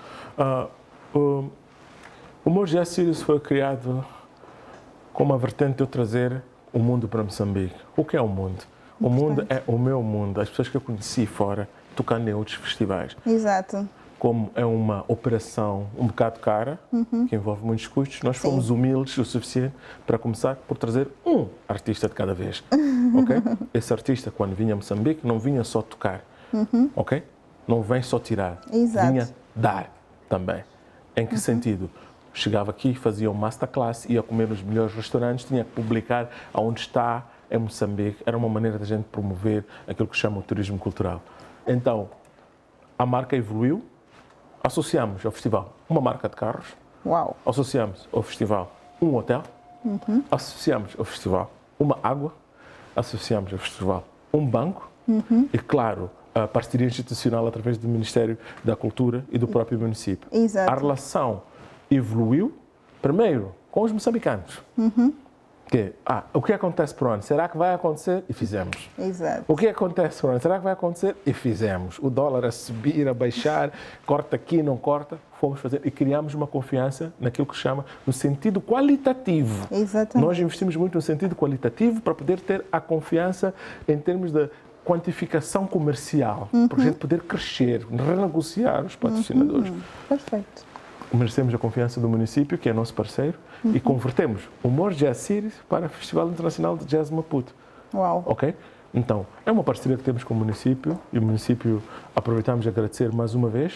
O More Jazz Series foi criado com uma vertente de eu trazer o mundo para Moçambique. O que é o mundo? O mundo é o meu mundo, as pessoas que eu conheci fora, tocando em outros festivais. Exato. Como é uma operação um bocado cara, que envolve muitos custos, nós fomos humildes o suficiente para começar por trazer um artista de cada vez. Okay? Esse artista, quando vinha a Moçambique, não vinha só tocar. Okay? Não vem só tirar. Exato. Vinha dar também. Em que sentido? Chegava aqui, fazia um masterclass, ia comer nos melhores restaurantes, tinha que publicar aonde está em Moçambique. Era uma maneira da gente promover aquilo que chama o turismo cultural. Então, a marca evoluiu. Associamos ao festival uma marca de carros. Uau. Associamos ao festival um hotel. Associamos ao festival uma água. Associamos ao festival um banco. E, claro, a parceria institucional através do Ministério da Cultura e do próprio município. Exato. A relação evoluiu, primeiro, com os moçambicanos. Que, o que acontece por onde? Será que vai acontecer? E fizemos. Exato. O que acontece por onde? Será que vai acontecer? E fizemos. O dólar a subir, a baixar, corta aqui, não corta. Fomos fazer e criamos uma confiança naquilo que se chama no sentido qualitativo. Exatamente. Nós investimos muito no sentido qualitativo para poder ter a confiança em termos de quantificação comercial, para a gente poder crescer, renegociar os patrocinadores. Perfeito. Merecemos a confiança do município, que é nosso parceiro, e convertemos o More Jazz Series para o Festival Internacional de Jazz Maputo. Uau. Ok? Então, é uma parceria que temos com o município, e o município aproveitamos de agradecer mais uma vez.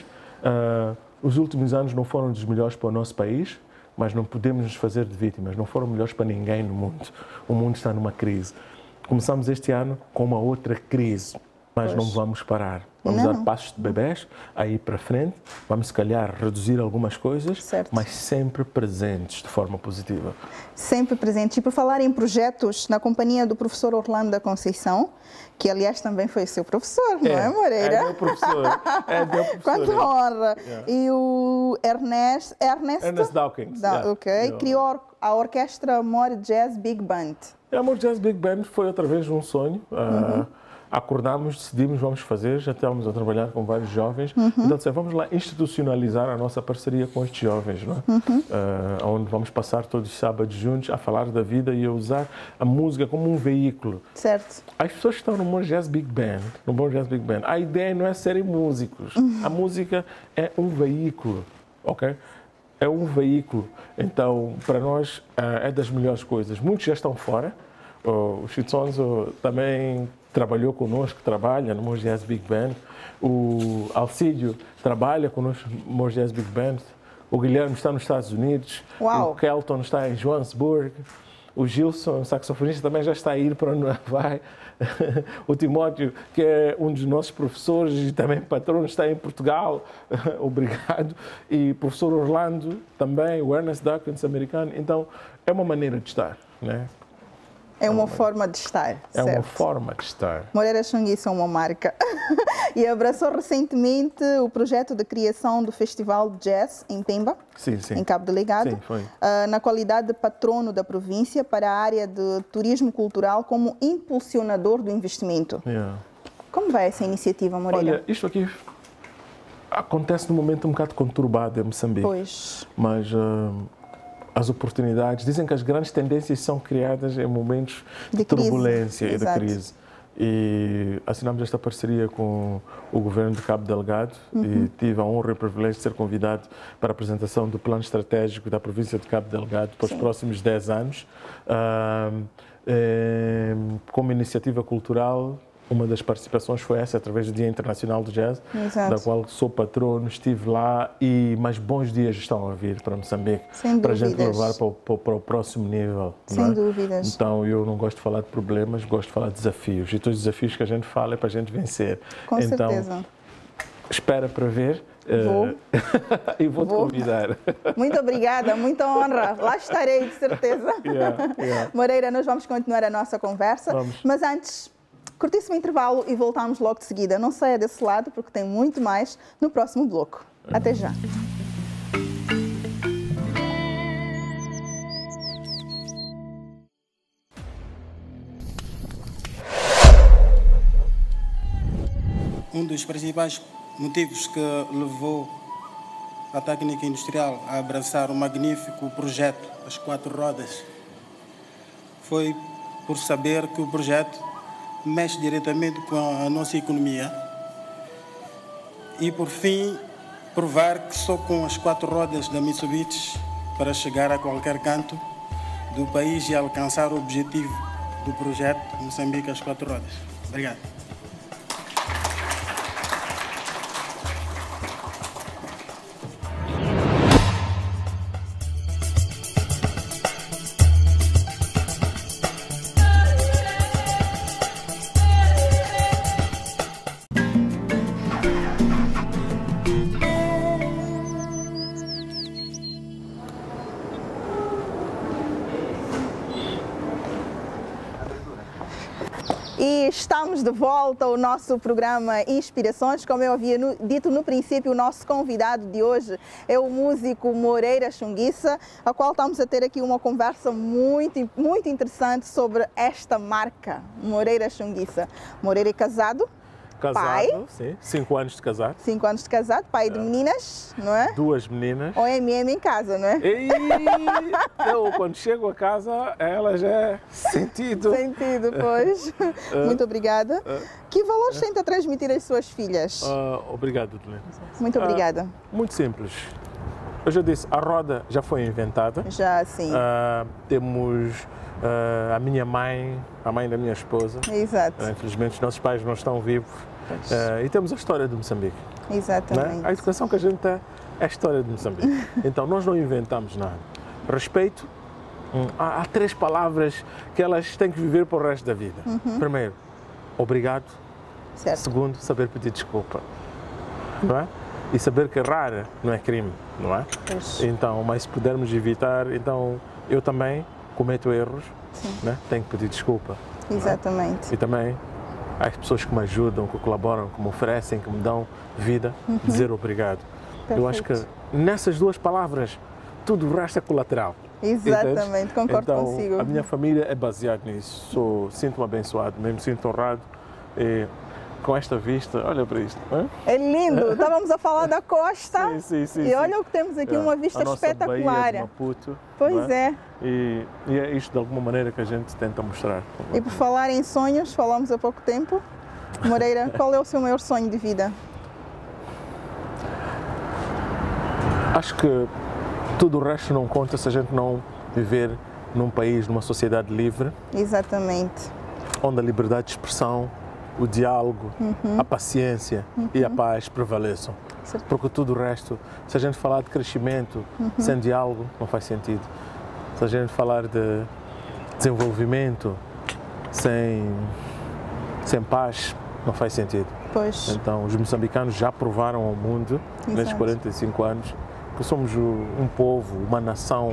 Os últimos anos não foram dos melhores para o nosso país, mas não podemos nos fazer de vítimas, não foram melhores para ninguém no mundo. O mundo está numa crise. Começamos este ano com uma outra crise, mas não vamos parar. Vamos dar passos de bebés, aí para frente, vamos se calhar reduzir algumas coisas, certo, mas sempre presentes de forma positiva. Sempre presentes. E por falar em projetos, na companhia do professor Orlando da Conceição, que aliás também foi seu professor, não é, Moreira? É meu professor. É meu professor. Quanta honra! Yeah. E o Ernest Dawkins. Criou a orquestra More Jazz Big Band. A More Jazz Big Band foi outra vez um sonho. Acordámos, decidimos, vamos fazer, já estamos a trabalhar com vários jovens, então vamos lá institucionalizar a nossa parceria com estes jovens, não é? Onde vamos passar todos os sábados juntos a falar da vida e a usar a música como um veículo. Certo. As pessoas que estão no More Jazz Big Band, a ideia não é serem músicos, a música é um veículo, ok? É um veículo, então para nós é das melhores coisas. Muitos já estão fora, o Chitsonzo também trabalhou conosco, trabalha no More Jazz Big Band. O Alcídio trabalha conosco no More Jazz Big Band. O Guilherme está nos Estados Unidos. Uau. O Kelton está em Johannesburg. O Gilson, saxofonista, também já está a ir para onde vai. O Timóteo, que é um dos nossos professores e também patrono, está em Portugal. Obrigado. E o professor Orlando também, o Ernest Dawkins, americano. Então, é uma maneira de estar, né? É uma forma de estar. É certo? uma forma de estar. Moreira Xunguissa é uma marca. E abraçou recentemente o projeto de criação do Festival de Jazz em Pemba, sim, em Cabo Delegado, sim, foi. Na qualidade de patrono da província para a área de turismo cultural como impulsionador do investimento. Yeah. Como vai essa iniciativa, Moreira? Olha, isto aqui acontece num momento um bocado conturbado em Moçambique. Pois. Mas as oportunidades, dizem que as grandes tendências são criadas em momentos de turbulência e de crise. E assinamos esta parceria com o governo de Cabo Delgado e tive a honra e o privilégio de ser convidado para a apresentação do plano estratégico da província de Cabo Delgado para os próximos 10 anos. Como iniciativa cultural, uma das participações foi essa, através do Dia Internacional do Jazz, da qual sou patrono, estive lá e mais bons dias estão a vir para Moçambique, para a gente levar para o próximo nível. Sem dúvidas. Então, eu não gosto de falar de problemas, gosto de falar de desafios. E todos os desafios que a gente fala é para a gente vencer. Com certeza. Espera para ver. E vou-te convidar. Muito obrigada, muita honra. Lá estarei, de certeza. Moreira, nós vamos continuar a nossa conversa, mas antes, curtíssimo intervalo e voltamos logo de seguida. Não saia desse lado, porque tem muito mais no próximo bloco. Até já. Um dos principais motivos que levou a técnica industrial a abraçar o magnífico projeto As Quatro Rodas foi por saber que o projeto mexe diretamente com a nossa economia e, por fim, provar que só com as quatro rodas da Mitsubishi para chegar a qualquer canto do país e alcançar o objetivo do projeto Moçambique As Quatro Rodas. Obrigado. Estamos de volta ao nosso programa Inspirações. Como eu havia dito no princípio, o nosso convidado de hoje é o músico Moreira Xunguissa, a qual estamos a ter aqui uma conversa muito interessante sobre esta marca, Moreira Xunguissa. Moreira é casado? Pai? Sim. 5 anos de casado. 5 anos de casado, pai de meninas, não é? 2 meninas. OMM em casa, não é? E eu, quando chego a casa, ela já é sentido. Sentido, pois. Muito obrigada. Que valores tenta transmitir às suas filhas? Obrigado, Delene. Muito obrigada. Muito simples. Eu já disse, a roda já foi inventada. Já, sim. Temos a minha mãe, a mãe da minha esposa. Exato. Infelizmente, os nossos pais não estão vivos. E temos a história de Moçambique. Exatamente. Né? A educação que a gente tem é a história de Moçambique. Então, nós não inventamos nada. Respeito, há 3 palavras que elas têm que viver para o resto da vida. Primeiro, obrigado. Certo. Segundo, saber pedir desculpa. Não é? E saber que errar não é crime, não é? Pois. Então, mas se pudermos evitar, então eu também cometo erros, né? Tenho que pedir desculpa. Exatamente. E também há as pessoas que me ajudam, que colaboram, que me oferecem, que me dão vida, dizer obrigado. Perfeito. Eu acho que nessas 2 palavras tudo o resto é colateral. Exatamente, concordo então, consigo. A minha família é baseada nisso. Sinto-me abençoado, mesmo sinto honrado. E com esta vista, olha para isto. É lindo. Estávamos a falar da costa sim, e olha o que temos aqui, uma vista a nossa espetacular. Baía de Maputo, Pois é. E é isto de alguma maneira que a gente tenta mostrar. E por falar em sonhos, falamos há pouco tempo. Moreira, qual é o seu maior sonho de vida? Acho que tudo o resto não conta se a gente não viver num país, numa sociedade livre. Exatamente. Onde a liberdade de expressão, o diálogo, a paciência e a paz prevaleçam. Certo. Porque tudo o resto, se a gente falar de crescimento sem diálogo, não faz sentido. Se a gente falar de desenvolvimento sem paz, não faz sentido. Pois. Então, os moçambicanos já provaram ao mundo, nesses 45 anos, que somos um povo, uma nação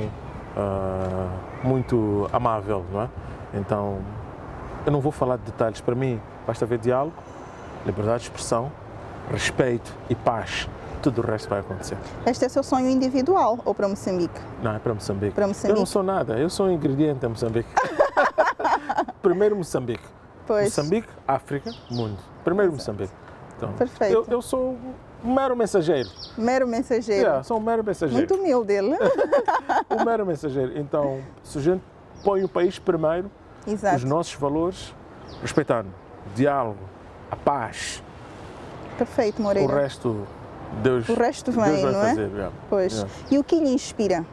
muito amável, não é? Então, eu não vou falar de detalhes. Para mim, basta haver diálogo, liberdade de expressão, respeito e paz. Tudo o resto vai acontecer. Este é o seu sonho individual ou para Moçambique? Não, é para Moçambique. Para Moçambique. Eu não sou nada, eu sou um ingrediente em Moçambique. Primeiro Moçambique. Pois. Moçambique, África, mundo. Primeiro Moçambique. Então, perfeito. Eu sou um mero mensageiro. Mero mensageiro. Sou um mero mensageiro. Muito humilde ele. Um mero mensageiro. Então, se a gente põe o país primeiro, Exato. os nossos valores, respeitando o diálogo, a paz. Perfeito, Moreira. O resto, Deus vem, vai não fazer. é? Pois. E o que lhe inspira?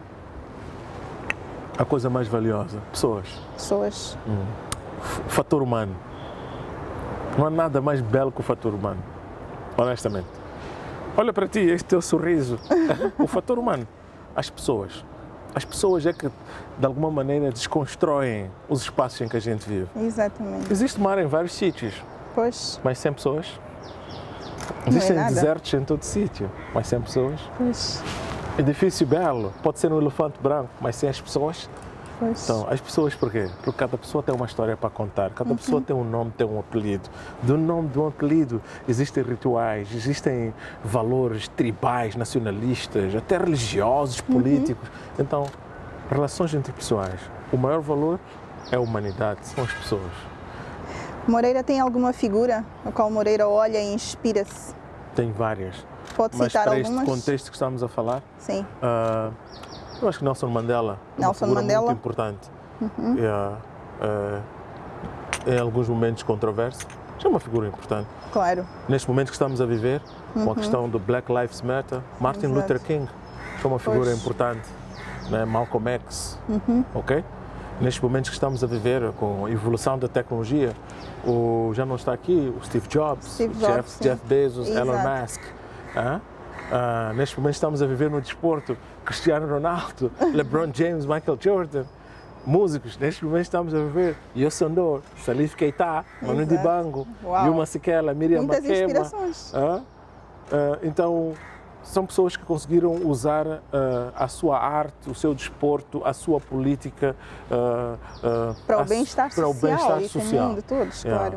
A coisa mais valiosa, pessoas. Pessoas. O fator humano. Não há nada mais belo que o fator humano, honestamente. Olha para ti, este teu sorriso. O fator humano. As pessoas. As pessoas é que, de alguma maneira, desconstroem os espaços em que a gente vive. Exatamente. Existe mar em vários sítios, Pois. mas sem pessoas. Não Existem é nada. desertos em todo sítio, mas sem pessoas. Pois. Edifício belo, pode ser um elefante branco, mas sem as pessoas. Pois. Então, as pessoas porquê? Porque cada pessoa tem uma história para contar, cada pessoa tem um nome, tem um apelido. Do nome do apelido existem rituais, existem valores tribais, nacionalistas, até religiosos, políticos. Então, relações interpessoais. O maior valor é a humanidade, são as pessoas. Moreira tem alguma figura a qual Moreira olha e inspira-se? Tem várias. Pode Mas citar para algumas? este contexto que estamos a falar, Sim. eu acho que Nelson Mandela é uma Nelson figura Mandela. muito importante. Em alguns momentos controverso, é uma figura importante. Claro. Neste momento que estamos a viver, com a questão do Black Lives Matter, Martin Exato. Luther King foi uma figura Pois. importante, né? Malcolm X, ok? Nestes momentos que estamos a viver, com a evolução da tecnologia, já não está aqui o Steve Jobs, Steve o Jobs, sim. Jeff Bezos, Elon Exato. Musk. Neste momento estamos a viver no desporto, Cristiano Ronaldo, LeBron James, Michael Jordan. Músicos, neste momento estamos a viver Youssou N'Dour, Salif Keita, Manu Exato. Dibango, Uau. Yuma Sekela, Miriam Muitas Makeba. inspirações. Então, são pessoas que conseguiram usar a sua arte, o seu desporto, a sua política Para o bem-estar para o social bem-estar e social. comum de todos, claro.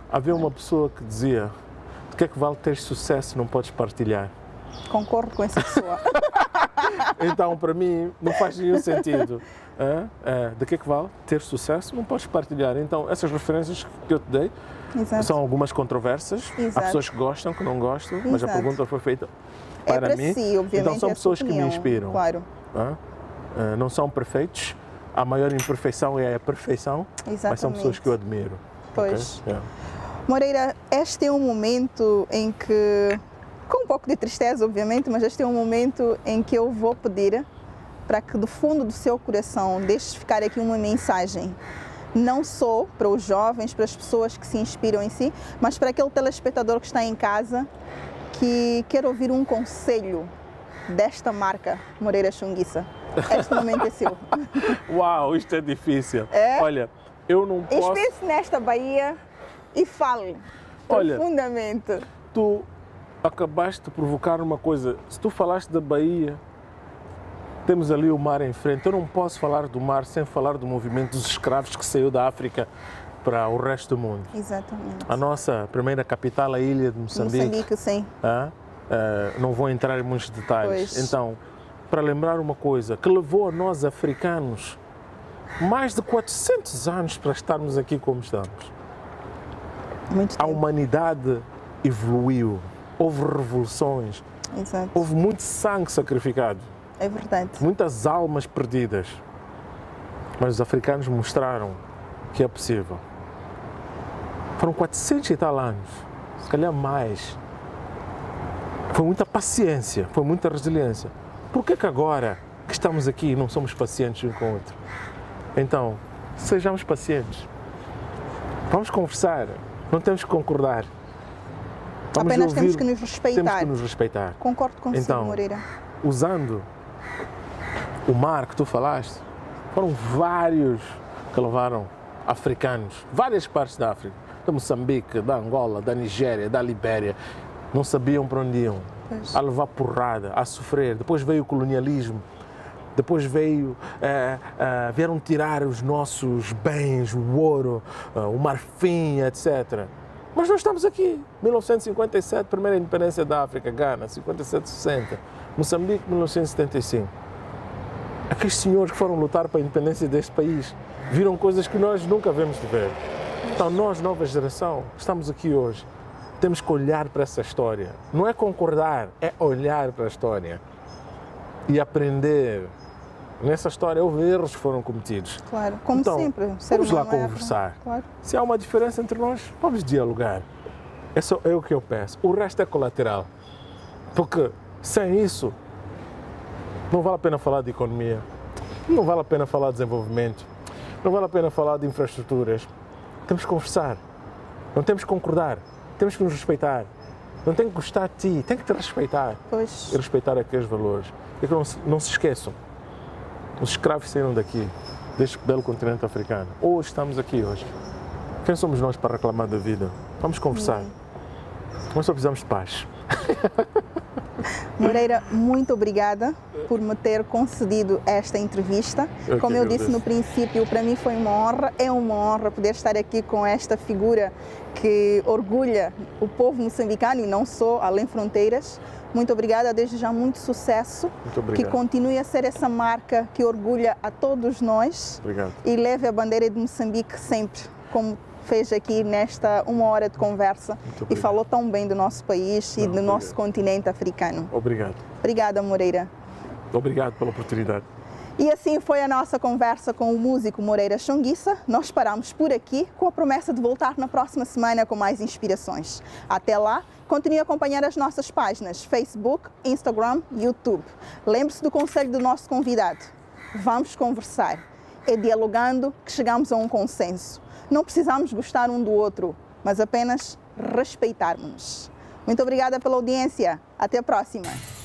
Havia uma pessoa que dizia: de que é que vale ter sucesso, não podes partilhar? Concordo com essa pessoa. Então, para mim, não faz nenhum sentido. De que é que vale ter sucesso, não podes partilhar? Então, essas referências que eu te dei são algumas controvérsias. Há pessoas que gostam, que não gostam, mas a pergunta foi feita para mim. Si, obviamente, então, são pessoas que me inspiram. Claro. Não são perfeitos. A maior imperfeição é a perfeição, mas são pessoas que eu admiro. Pois. Okay? Moreira, este é um momento em que, com um pouco de tristeza, obviamente, mas este é um momento em que eu vou pedir para que do fundo do seu coração deixe ficar aqui uma mensagem, não só para os jovens, para as pessoas que se inspiram em si, mas para aquele telespectador que está em casa que quer ouvir um conselho desta marca Moreira Xunguissa. Este momento é seu. Uau, isto é difícil. Olha, eu não posso... Inspire-se nesta Bahia e fale profundamente. Tu acabaste de provocar uma coisa. Se tu falaste da Bahia, temos ali o mar em frente. Eu não posso falar do mar sem falar do movimento dos escravos que saiu da África para o resto do mundo. Exatamente. A nossa primeira capital, a ilha de Moçambique. Moçambique, sim. Não vou entrar em muitos detalhes. Pois. Então, para lembrar uma coisa que levou a nós africanos mais de 400 anos para estarmos aqui como estamos. Muito tempo. A humanidade evoluiu, houve revoluções, Exato. houve muito sangue sacrificado, É verdade. muitas almas perdidas, mas os africanos mostraram que é possível. Foram 400 e tal anos, se calhar mais. Foi muita paciência, foi muita resiliência. Por que agora que estamos aqui não somos pacientes um com o outro? Então, sejamos pacientes. Vamos conversar, não temos que concordar. Vamos Apenas ouvir, temos que nos respeitar. Temos que nos respeitar. Concordo consigo, Então, Moreira. Usando o mar que tu falaste, foram vários que levaram africanos, várias partes da África, da Moçambique, da Angola, da Nigéria, da Libéria, não sabiam para onde iam, a levar porrada, a sofrer. Depois veio o colonialismo, depois vieram tirar os nossos bens, o ouro, o marfim, etc. Mas nós estamos aqui, 1957, primeira independência da África, Gana, 57-60, Moçambique, 1975. Aqueles senhores que foram lutar para a independência deste país viram coisas que nós nunca vemos de ver. Então nós, nova geração, estamos aqui hoje, temos que olhar para essa história. Não é concordar, é olhar para a história e aprender. Nessa história houve erros que foram cometidos. Claro, como então, sempre. Vamos lá conversar. Claro. Se há uma diferença entre nós, vamos dialogar. É o que eu peço. O resto é colateral. Porque sem isso, não vale a pena falar de economia, não vale a pena falar de desenvolvimento, não vale a pena falar de infraestruturas. Temos que conversar. Não temos que concordar. Temos que nos respeitar. Não tem que gostar de ti, tem que te respeitar. Pois. E respeitar aqueles valores. E que não se esqueçam. Os escravos saíram daqui, deste belo continente africano. Hoje estamos aqui hoje. Quem somos nós para reclamar da vida? Vamos conversar. Nós só precisamos de paz. Moreira, muito obrigada por me ter concedido esta entrevista. Como eu disse no princípio, para mim foi uma honra, é uma honra poder estar aqui com esta figura que orgulha o povo moçambicano e não só, além fronteiras. Muito obrigada, desde já muito sucesso. Muito obrigado. Que continue a ser essa marca que orgulha a todos nós. Obrigado. E leve a bandeira de Moçambique sempre, como fez aqui nesta uma hora de conversa e falou tão bem do nosso país e do nosso continente africano. Obrigado. Obrigada, Moreira. Obrigado pela oportunidade. E assim foi a nossa conversa com o músico Moreira Xunguissa. Nós paramos por aqui com a promessa de voltar na próxima semana com mais inspirações. Até lá, continue a acompanhar as nossas páginas Facebook, Instagram, YouTube. Lembre-se do conselho do nosso convidado. Vamos conversar. É dialogando que chegamos a um consenso. Não precisamos gostar um do outro, mas apenas respeitarmos-nos. Muito obrigada pela audiência. Até a próxima.